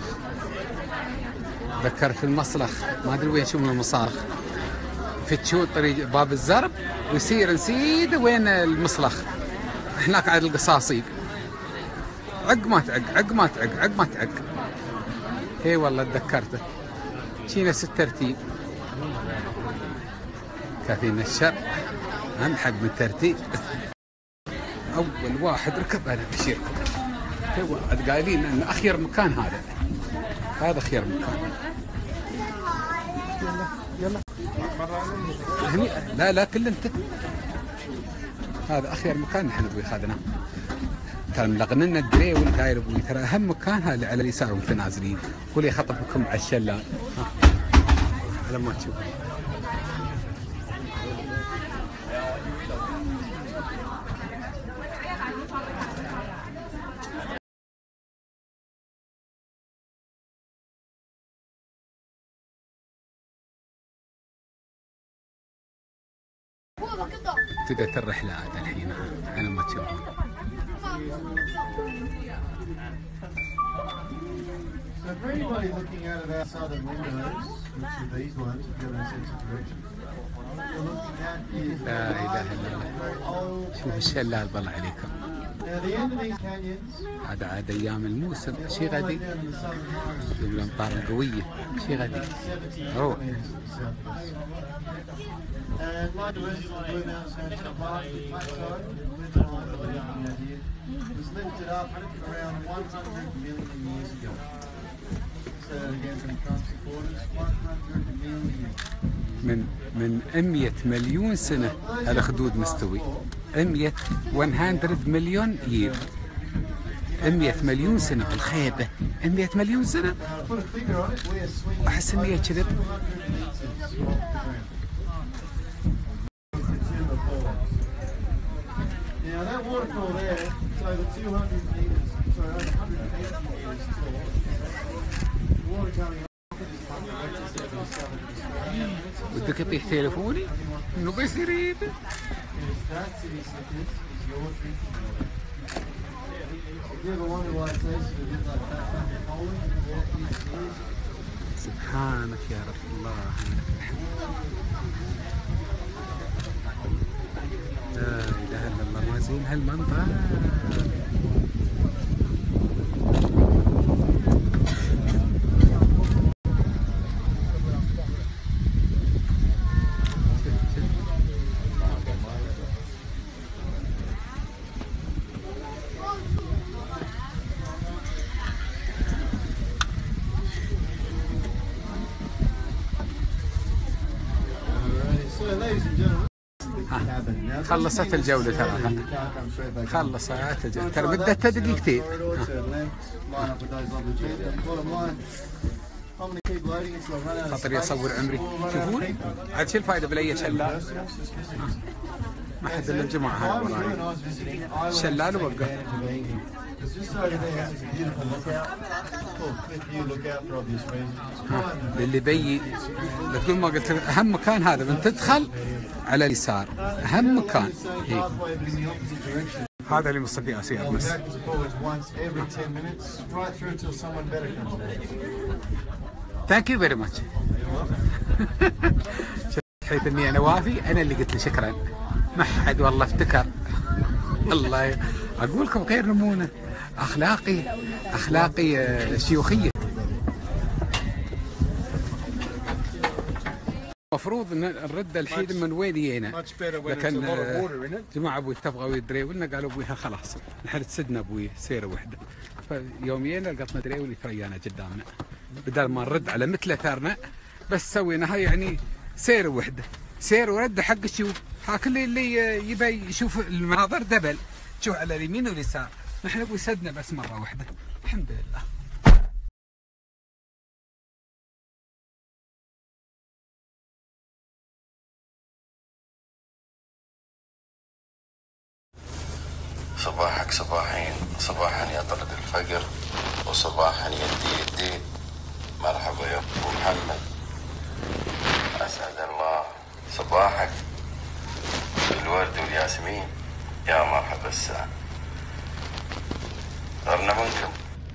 ذكرت المصلخ ما ادري وين شو من المصارخ فتشون طريق باب الزرب ويصير نسيد وين المصلخ هناك عند القصاصين. عق ما تعق عق ما تعق عق ما تعق. اي والله تذكرته شي نفس الترتيب. كافينا الشر اهم حق من الترتيب. اول واحد ركب انا بشيركم. هو قايلين ان اخير مكان هذا خير مكان. يلا هني لا كل انت هذا اخير مكان نحن ابوي خذناه. ترى ملغن لنا الدري والقايل ابوي ترى اهم مكان هذا على اليسار وانت نازلين. قول يخطفكم على الشلال على ما تشوف. بدأت الرحلة عاد الحين على ما تشوفون. So for anybody looking out of our southern windows, which are these ones, to get a sense of direction, what you're looking at is لا إله إلا الله. شوف الشلال بالله عليكم. Now the end of these canyons. هذا عاد أيام الموسم. شي غادي بالأمطار القوية. شي غادي. روح. And like the rest of the Blue Mountains National Park, the plateau with the line that we're looking at here was lifted up around 100 million years ago. So again from Trump's supporters, 100 million. من 100 مليون سنة الخدود مستوي. 100 مليون يير. 100 مليون سنة الخيبة. 100 مليون سنة. أحس إني كذب. Now that waterfall there, it's over 200 metres, sorry, over 180 metres tall. The water coming off it is directed to the southern Australia. بدك يطيح تليفوني؟ إنه بيصير يد. That city sickness is your drinking water. If you ever wonder why it tastes a bit like that from Poland, walk these stairs. سبحانك يا رب الله لك الحمد. لا إله إلا الله ما زين هالمنظر. خلصت الجولة ترى. خلصت الجولة ترى بدها دقيقتين. خاطري اصور عمري. شوفون عاد شو الفائدة بالاي شلال؟ ما حد الا الجماعة هاي وراي. شلال ووقف. اللي بي تقول ما قلت اهم مكان هذا من تدخل على اليسار اهم مكان. هيك هذا اللي مصر فيه اسير بس. ثانك يو فيري ماتش. حيث اني انا وافي انا اللي قلت له شكرا. ما حد والله افتكر. الله اقول لكم غير نمونه اخلاقي شيوخيه. المفروض ان نرد الحين من وين جينا. لكن جماعه ابوي تبغى يدري ولنا قالوا ابوي خلاص نحن تسدنا ابوي سيره وحده. فيوم جينا لقطنا دري واللي تريانا قدامنا بدل ما نرد على مثل اثارنا بس سويناها يعني سيره وحده. سير ورد حق الشيوخ. هاك اللي يبي يشوف المناظر دبل شوف على اليمين واليسار، نحن ابوي سدنا بس مره واحده الحمد لله. صباحك صباحين، صباحا يا طرد الفقر وصباحا يدي الدين. مرحبا يا ابو محمد، اسعد الله صباحك بالورد والياسمين. يا مرحبا الساعة صرنا منكم.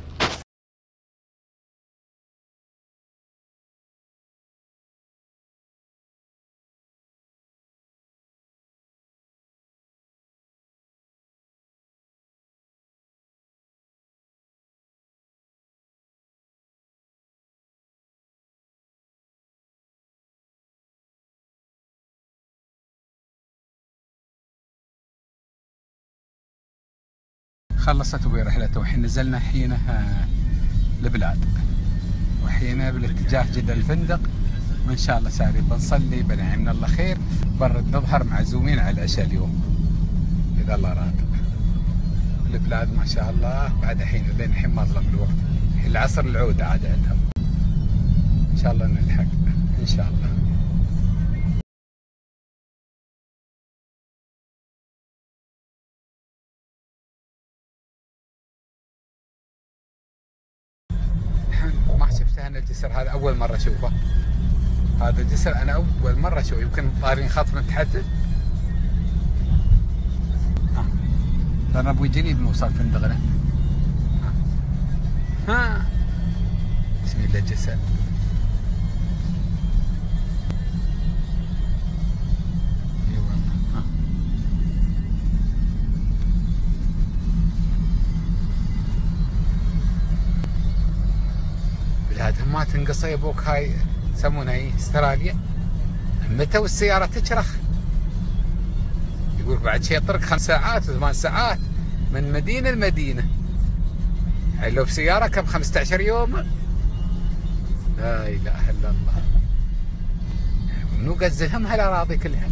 خلصت ابوي رحلته وحين نزلنا حينها البلاد، وحينا بالاتجاه جدة الفندق، وان شاء الله ساري بنصلي بنعم الله خير، برد نظهر معزومين على العشاء اليوم اذا الله راد. البلاد ما شاء الله بعد حين لين الحين ما ظلم الوقت، الحين العصر العودة عاد عندهم، ان شاء الله نلحق ان شاء الله. ما شفته انا الجسر هذا اول مره اشوفه، هذا الجسر انا اول مره اشوفه، يمكن طارين خط من تحت. انا ابوي جنيب نوصل فندقنا. ها بسم الله الجسر. اي والله. بلادهم ما تنقص يا ابوك، هاي يسمونها اي استراليا. متى والسياره تشرخ، يقول بعد شيء طرق 5 ساعات و8 ساعات من مدينه لمدينه، يعني لو بسياره كم 15 يوم. لا اله الا الله. منو قزلهم هالاراضي كلها؟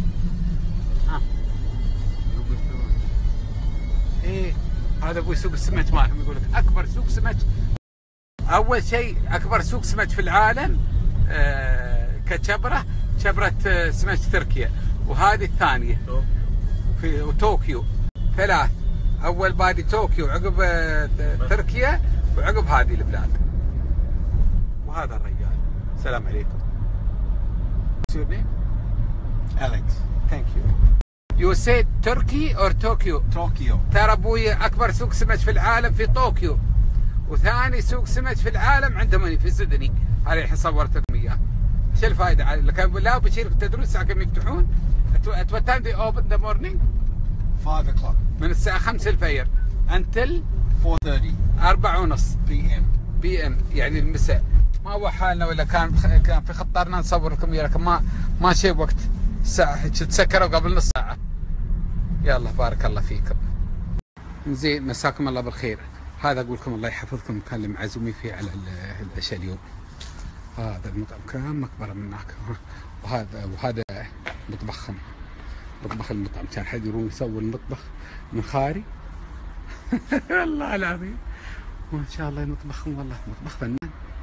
ايه هذا ابوي سوق السمك مالهم، يقول لك اكبر سوق سمك. اول شيء اكبر سوق سمك في العالم كشبره، شبره سمك تركيا، وهذه الثانيه في طوكيو. 3، اول بادي طوكيو، عقب تركيا، وعقب هذه البلاد. وهذا الرجال. السلام عليكم. What's your name? Alex. Thank you. You said Turkey or Tokyo? Tokyo. ترى ابوي اكبر سوق سمك في العالم في طوكيو، وثاني سوق سمك في العالم عندهم في سيدني. هذا الحين صورت لكم اياه. شو الفائده؟ لكن لا بشير تدرون الساعه كم يفتحون؟ At what time they open in the morning? 5 o'clock. من الساعه 5 الفجر until 4:30 4:30 p.m. يعني المساء. ما هو حالنا ولا كان في خطرنا نصور لكم اياه، لكن ما شيء وقت الساعه تسكروا قبل نص ساعه. يلا بارك الله فيكم. زين مساكم الله بالخير. هذا اقول لكم الله يحفظكم المكان اللي معزومين فيه على العشاء اليوم. هذا المطعم كان مقبره من هناك، وهذا مطبخهم، مطبخ المطعم. كان حد يروح يسوي المطبخ من خاري. والله العظيم ما شاء الله مطبخهم، والله مطبخ فنان،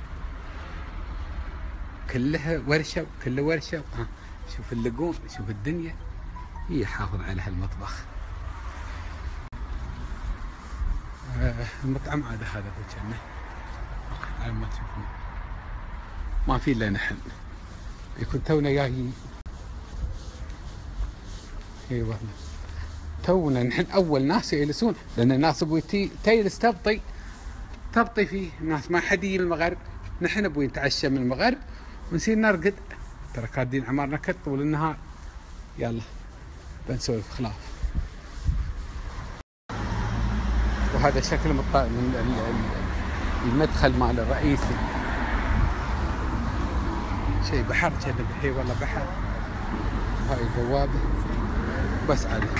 كلها ورشه وكله ورشه. شوف اللقون، شوف الدنيا، يحافظ على هالمطبخ. المطعم عاد هذا كنا على ما تشوفون، ما في الا نحن، يكون تونا جايين. اي والله تونا نحن اول ناس يجلسون، لان الناس ابوي تجلس تبطي فيه، الناس ما حد يجي من المغرب. نحن ابوي نتعشى من المغرب ونصير نرقد، ترى كادين عمارنا كت طول النهار. يلا بنسولف خلاف. وهذا شكل المدخل مال الرئيسي، شيء بحر كذا. هي والله بحر. هاي البوابة بس عادي.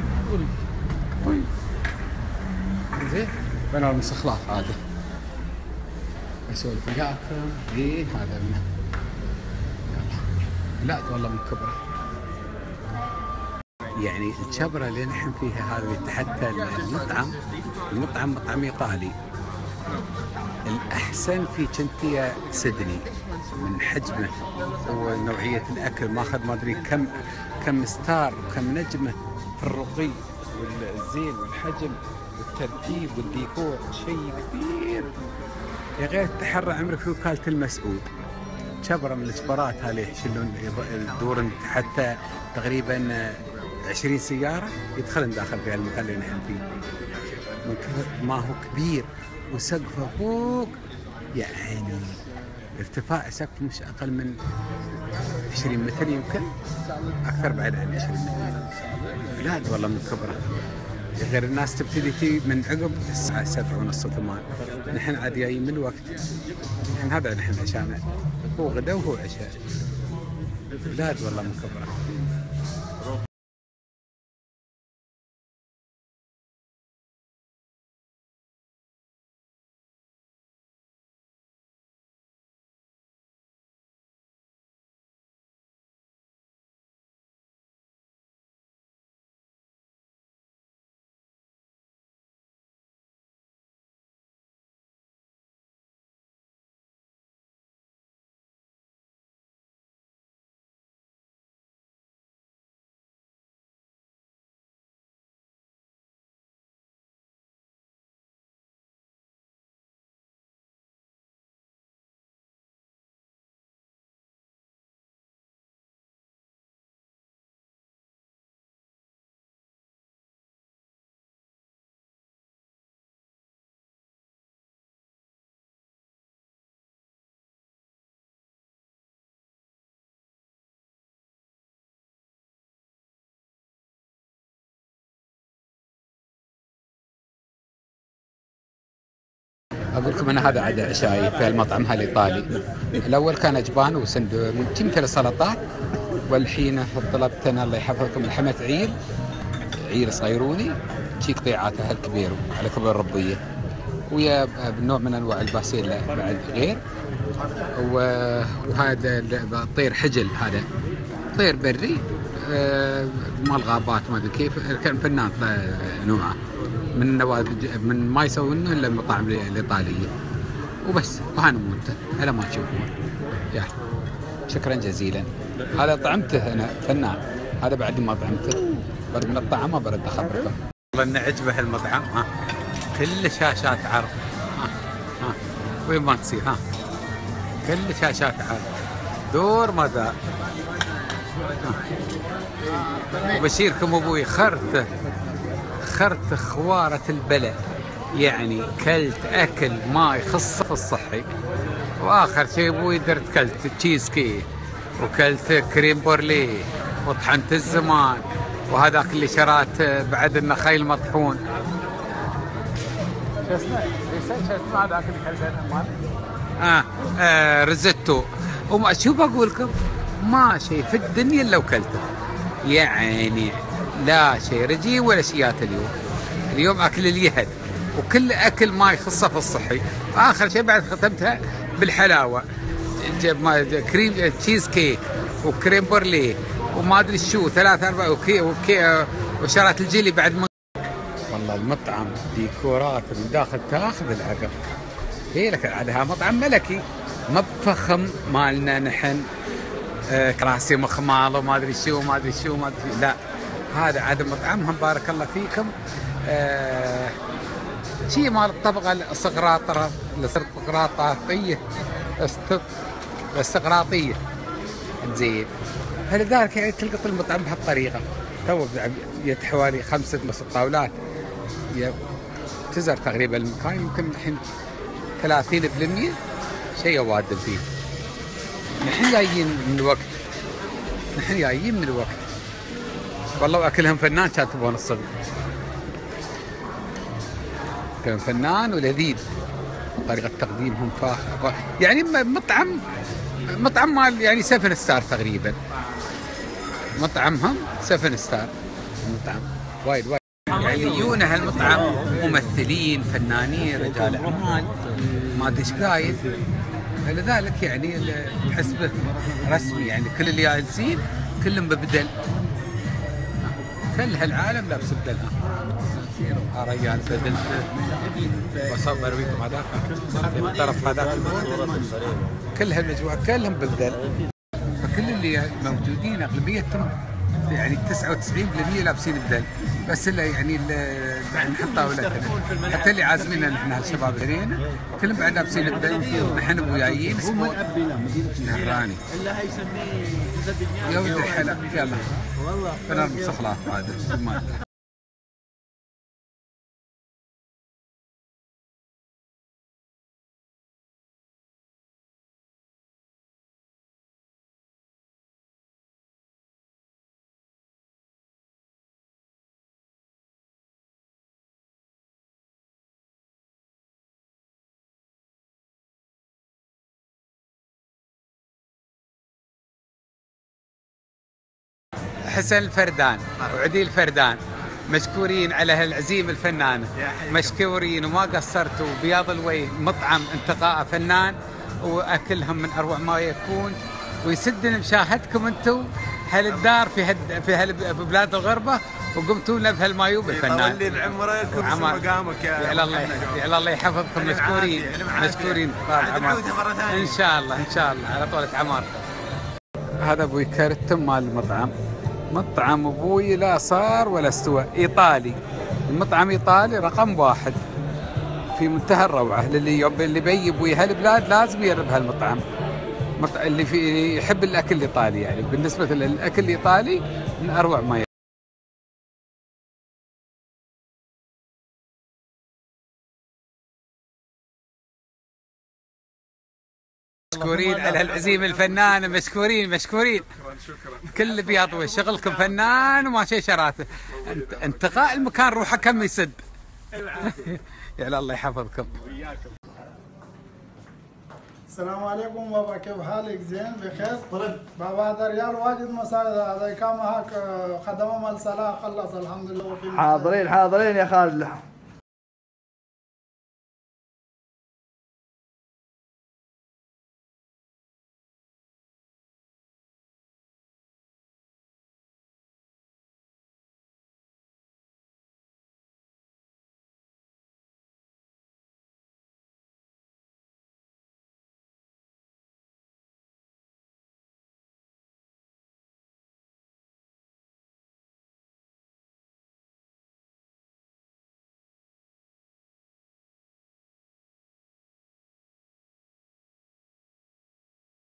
زين بنور مسخلاف عادي. اسولف وياكم. ايه هذا منه. يلا لا والله من كبره. يعني الشبرة اللي نحن فيها هذه حتى المطعم مطعم إيطالي الأحسن في كنتيا سيدني من حجمه ونوعية الأكل، ماخذ ما أدري كم ستار وكم نجمة في الرقي والزين والحجم والترتيب والديكور، شيء كبير. يا غير التحرى عمرك في وكالة المسعود، شبرة من الشبرات هذه يشيلون يدورن حتى تقريبا 20 سيارة يدخلن داخل في المكان اللي نحن فيه، من كثر ما هو كبير وسقفه فوق، يعني ارتفاع سقف مش أقل من 20 متر، يمكن أكثر بعد عن 20 متر. بلاد والله من كبره. غير الناس تبتدي من عقب الساعة 7:30 8. نحن عاد جايين من الوقت، يعني هذا نحن عشانه، هو غدا وهو عشاء. بلاد والله من كبره. أقول لكم أنا هذا عدا عشائي في المطعم هالإيطالي. الأول كان أجبان وسندويش مثل السلطات، والحين طلبت أنا الله يحفظكم لحمة عيل صغيروني شي قطيعاتها هالكبير على كبر ربية، ويا بنوع من أنواع الباسيلا بعد غير، وهذا طير حجل، هذا طير بري مال غابات ما أدري كيف، كان فنان نوعه من نوادج من ما يسوونه الا المطاعم الايطاليه وبس. وهنا مونته على ما تشوفون. يا شكرا جزيلا. هذا طعمته انا فنان، هذا بعد ما طعمته برد من الطعم ما برد اخبركم. والله انه عجبه المطعم. كل شاشات عرض. وين ما تصير كل شاشات عرض، دور ما دار. وبشيركم ابوي خرته خوارة البلد، يعني كلت أكل ما يخص في الصحي. وآخر شيء أبوي درت كلت تشيز كيك، وكلت كريم بورليه، وطحنت الزمان، وهذاك اللي شرات بعد النخيل مطحون. شو اسمه هذاك اللي كلته ريزيتو. وما شو بقول لكم، ما شيء في الدنيا إلا وكلته، يعني لا شيء رجيم ولا شيات. اليوم اكل اليهد، وكل اكل ما يخصه في الصحي. اخر شيء بعد ختمتها بالحلاوه، كريم تشيز كيك وكريم بورليه وما ادري شو 3 4 وشرات الجيلي بعد والله المطعم ديكورات من داخل تاخذ العقل. هي لك عادها مطعم ملكي، ما بفخم مالنا نحن كراسي مخمال وما ادري شو ما ادري لا، هذا عاد مطعمهم بارك الله فيكم. شيء مال الطبقة الاستقراطية زين. فلذلك يعني تلقط المطعم بهالطريقة. تو حوالي 5 6 طاولات تزر تقريبا المكان، يمكن الحين 30% شيء يوادم فيه. نحن جايين من الوقت، والله واكلهم فنان. كان تبون الصدق كان فنان ولذيذ، طريقة تقديمهم فاخر، يعني مطعم مال يعني 7 ستار تقريبا. مطعمهم 7 ستار، مطعم وايد يعني يجون هالمطعم ممثلين فنانين رجال اعمال ما ادري ايش قايل. فلذلك يعني حسبه رسمي، يعني كل اللي جالسين كلهم ببدل، كل هالعالم لابس بدلها. رجال بدل بصور بيكم هذاك في الطرف هذاك كل هالمجموعة كلهم بالبدل. فكل اللي موجودين اغلبيتهم يعني 99% لابسين بدل، بس اللي يعني نحطها ولا حتى اللي عازمينا نحن هالشباب هذين كلهم بعد لابسين بدل. نحن ويايين اسمه نهراني يا ولد الحلا. يلا والله انا مسخلاف عاد. حسن الفردان وعديل الفردان مشكورين على هالعزيمة الفنانة، مشكورين وما قصرتوا. بياض الوجه مطعم انتقاء فنان واكلهم من اروع ما يكون، ويسدن مشاهدكم انتم هالدار في بلاد الغربه، وقمتوا لنا بهالمايوب الفنان. يطول لي بعمرك ومقامك يا الله يحفظكم. مشكورين ان شاء الله على طولة عمار. هذا ابوي كرتم مال المطعم، مطعم ابوي لا صار ولا استوى، ايطالي. المطعم ايطالي رقم 1 في منتهى الروعه. اللي بيجي ابوي هالبلاد لازم يجرب هالمطعم. اللي يحب الاكل الايطالي، يعني بالنسبه للاكل الايطالي من اروع ما. مشكورين على هالعزيمة الفنانة، مشكورين. شكرا. كل بياض وجه شغلكم فنان وما شي شراته. انتقاء المكان روحه كم يسد. يا الله يحفظكم. السلام عليكم بابا، كيف حالك؟ زين بخير؟ بابا هذا ريال واجد مساعدة، هذا كان معك خدمة مال صلاة خلص الحمد لله. حاضرين يا خالد.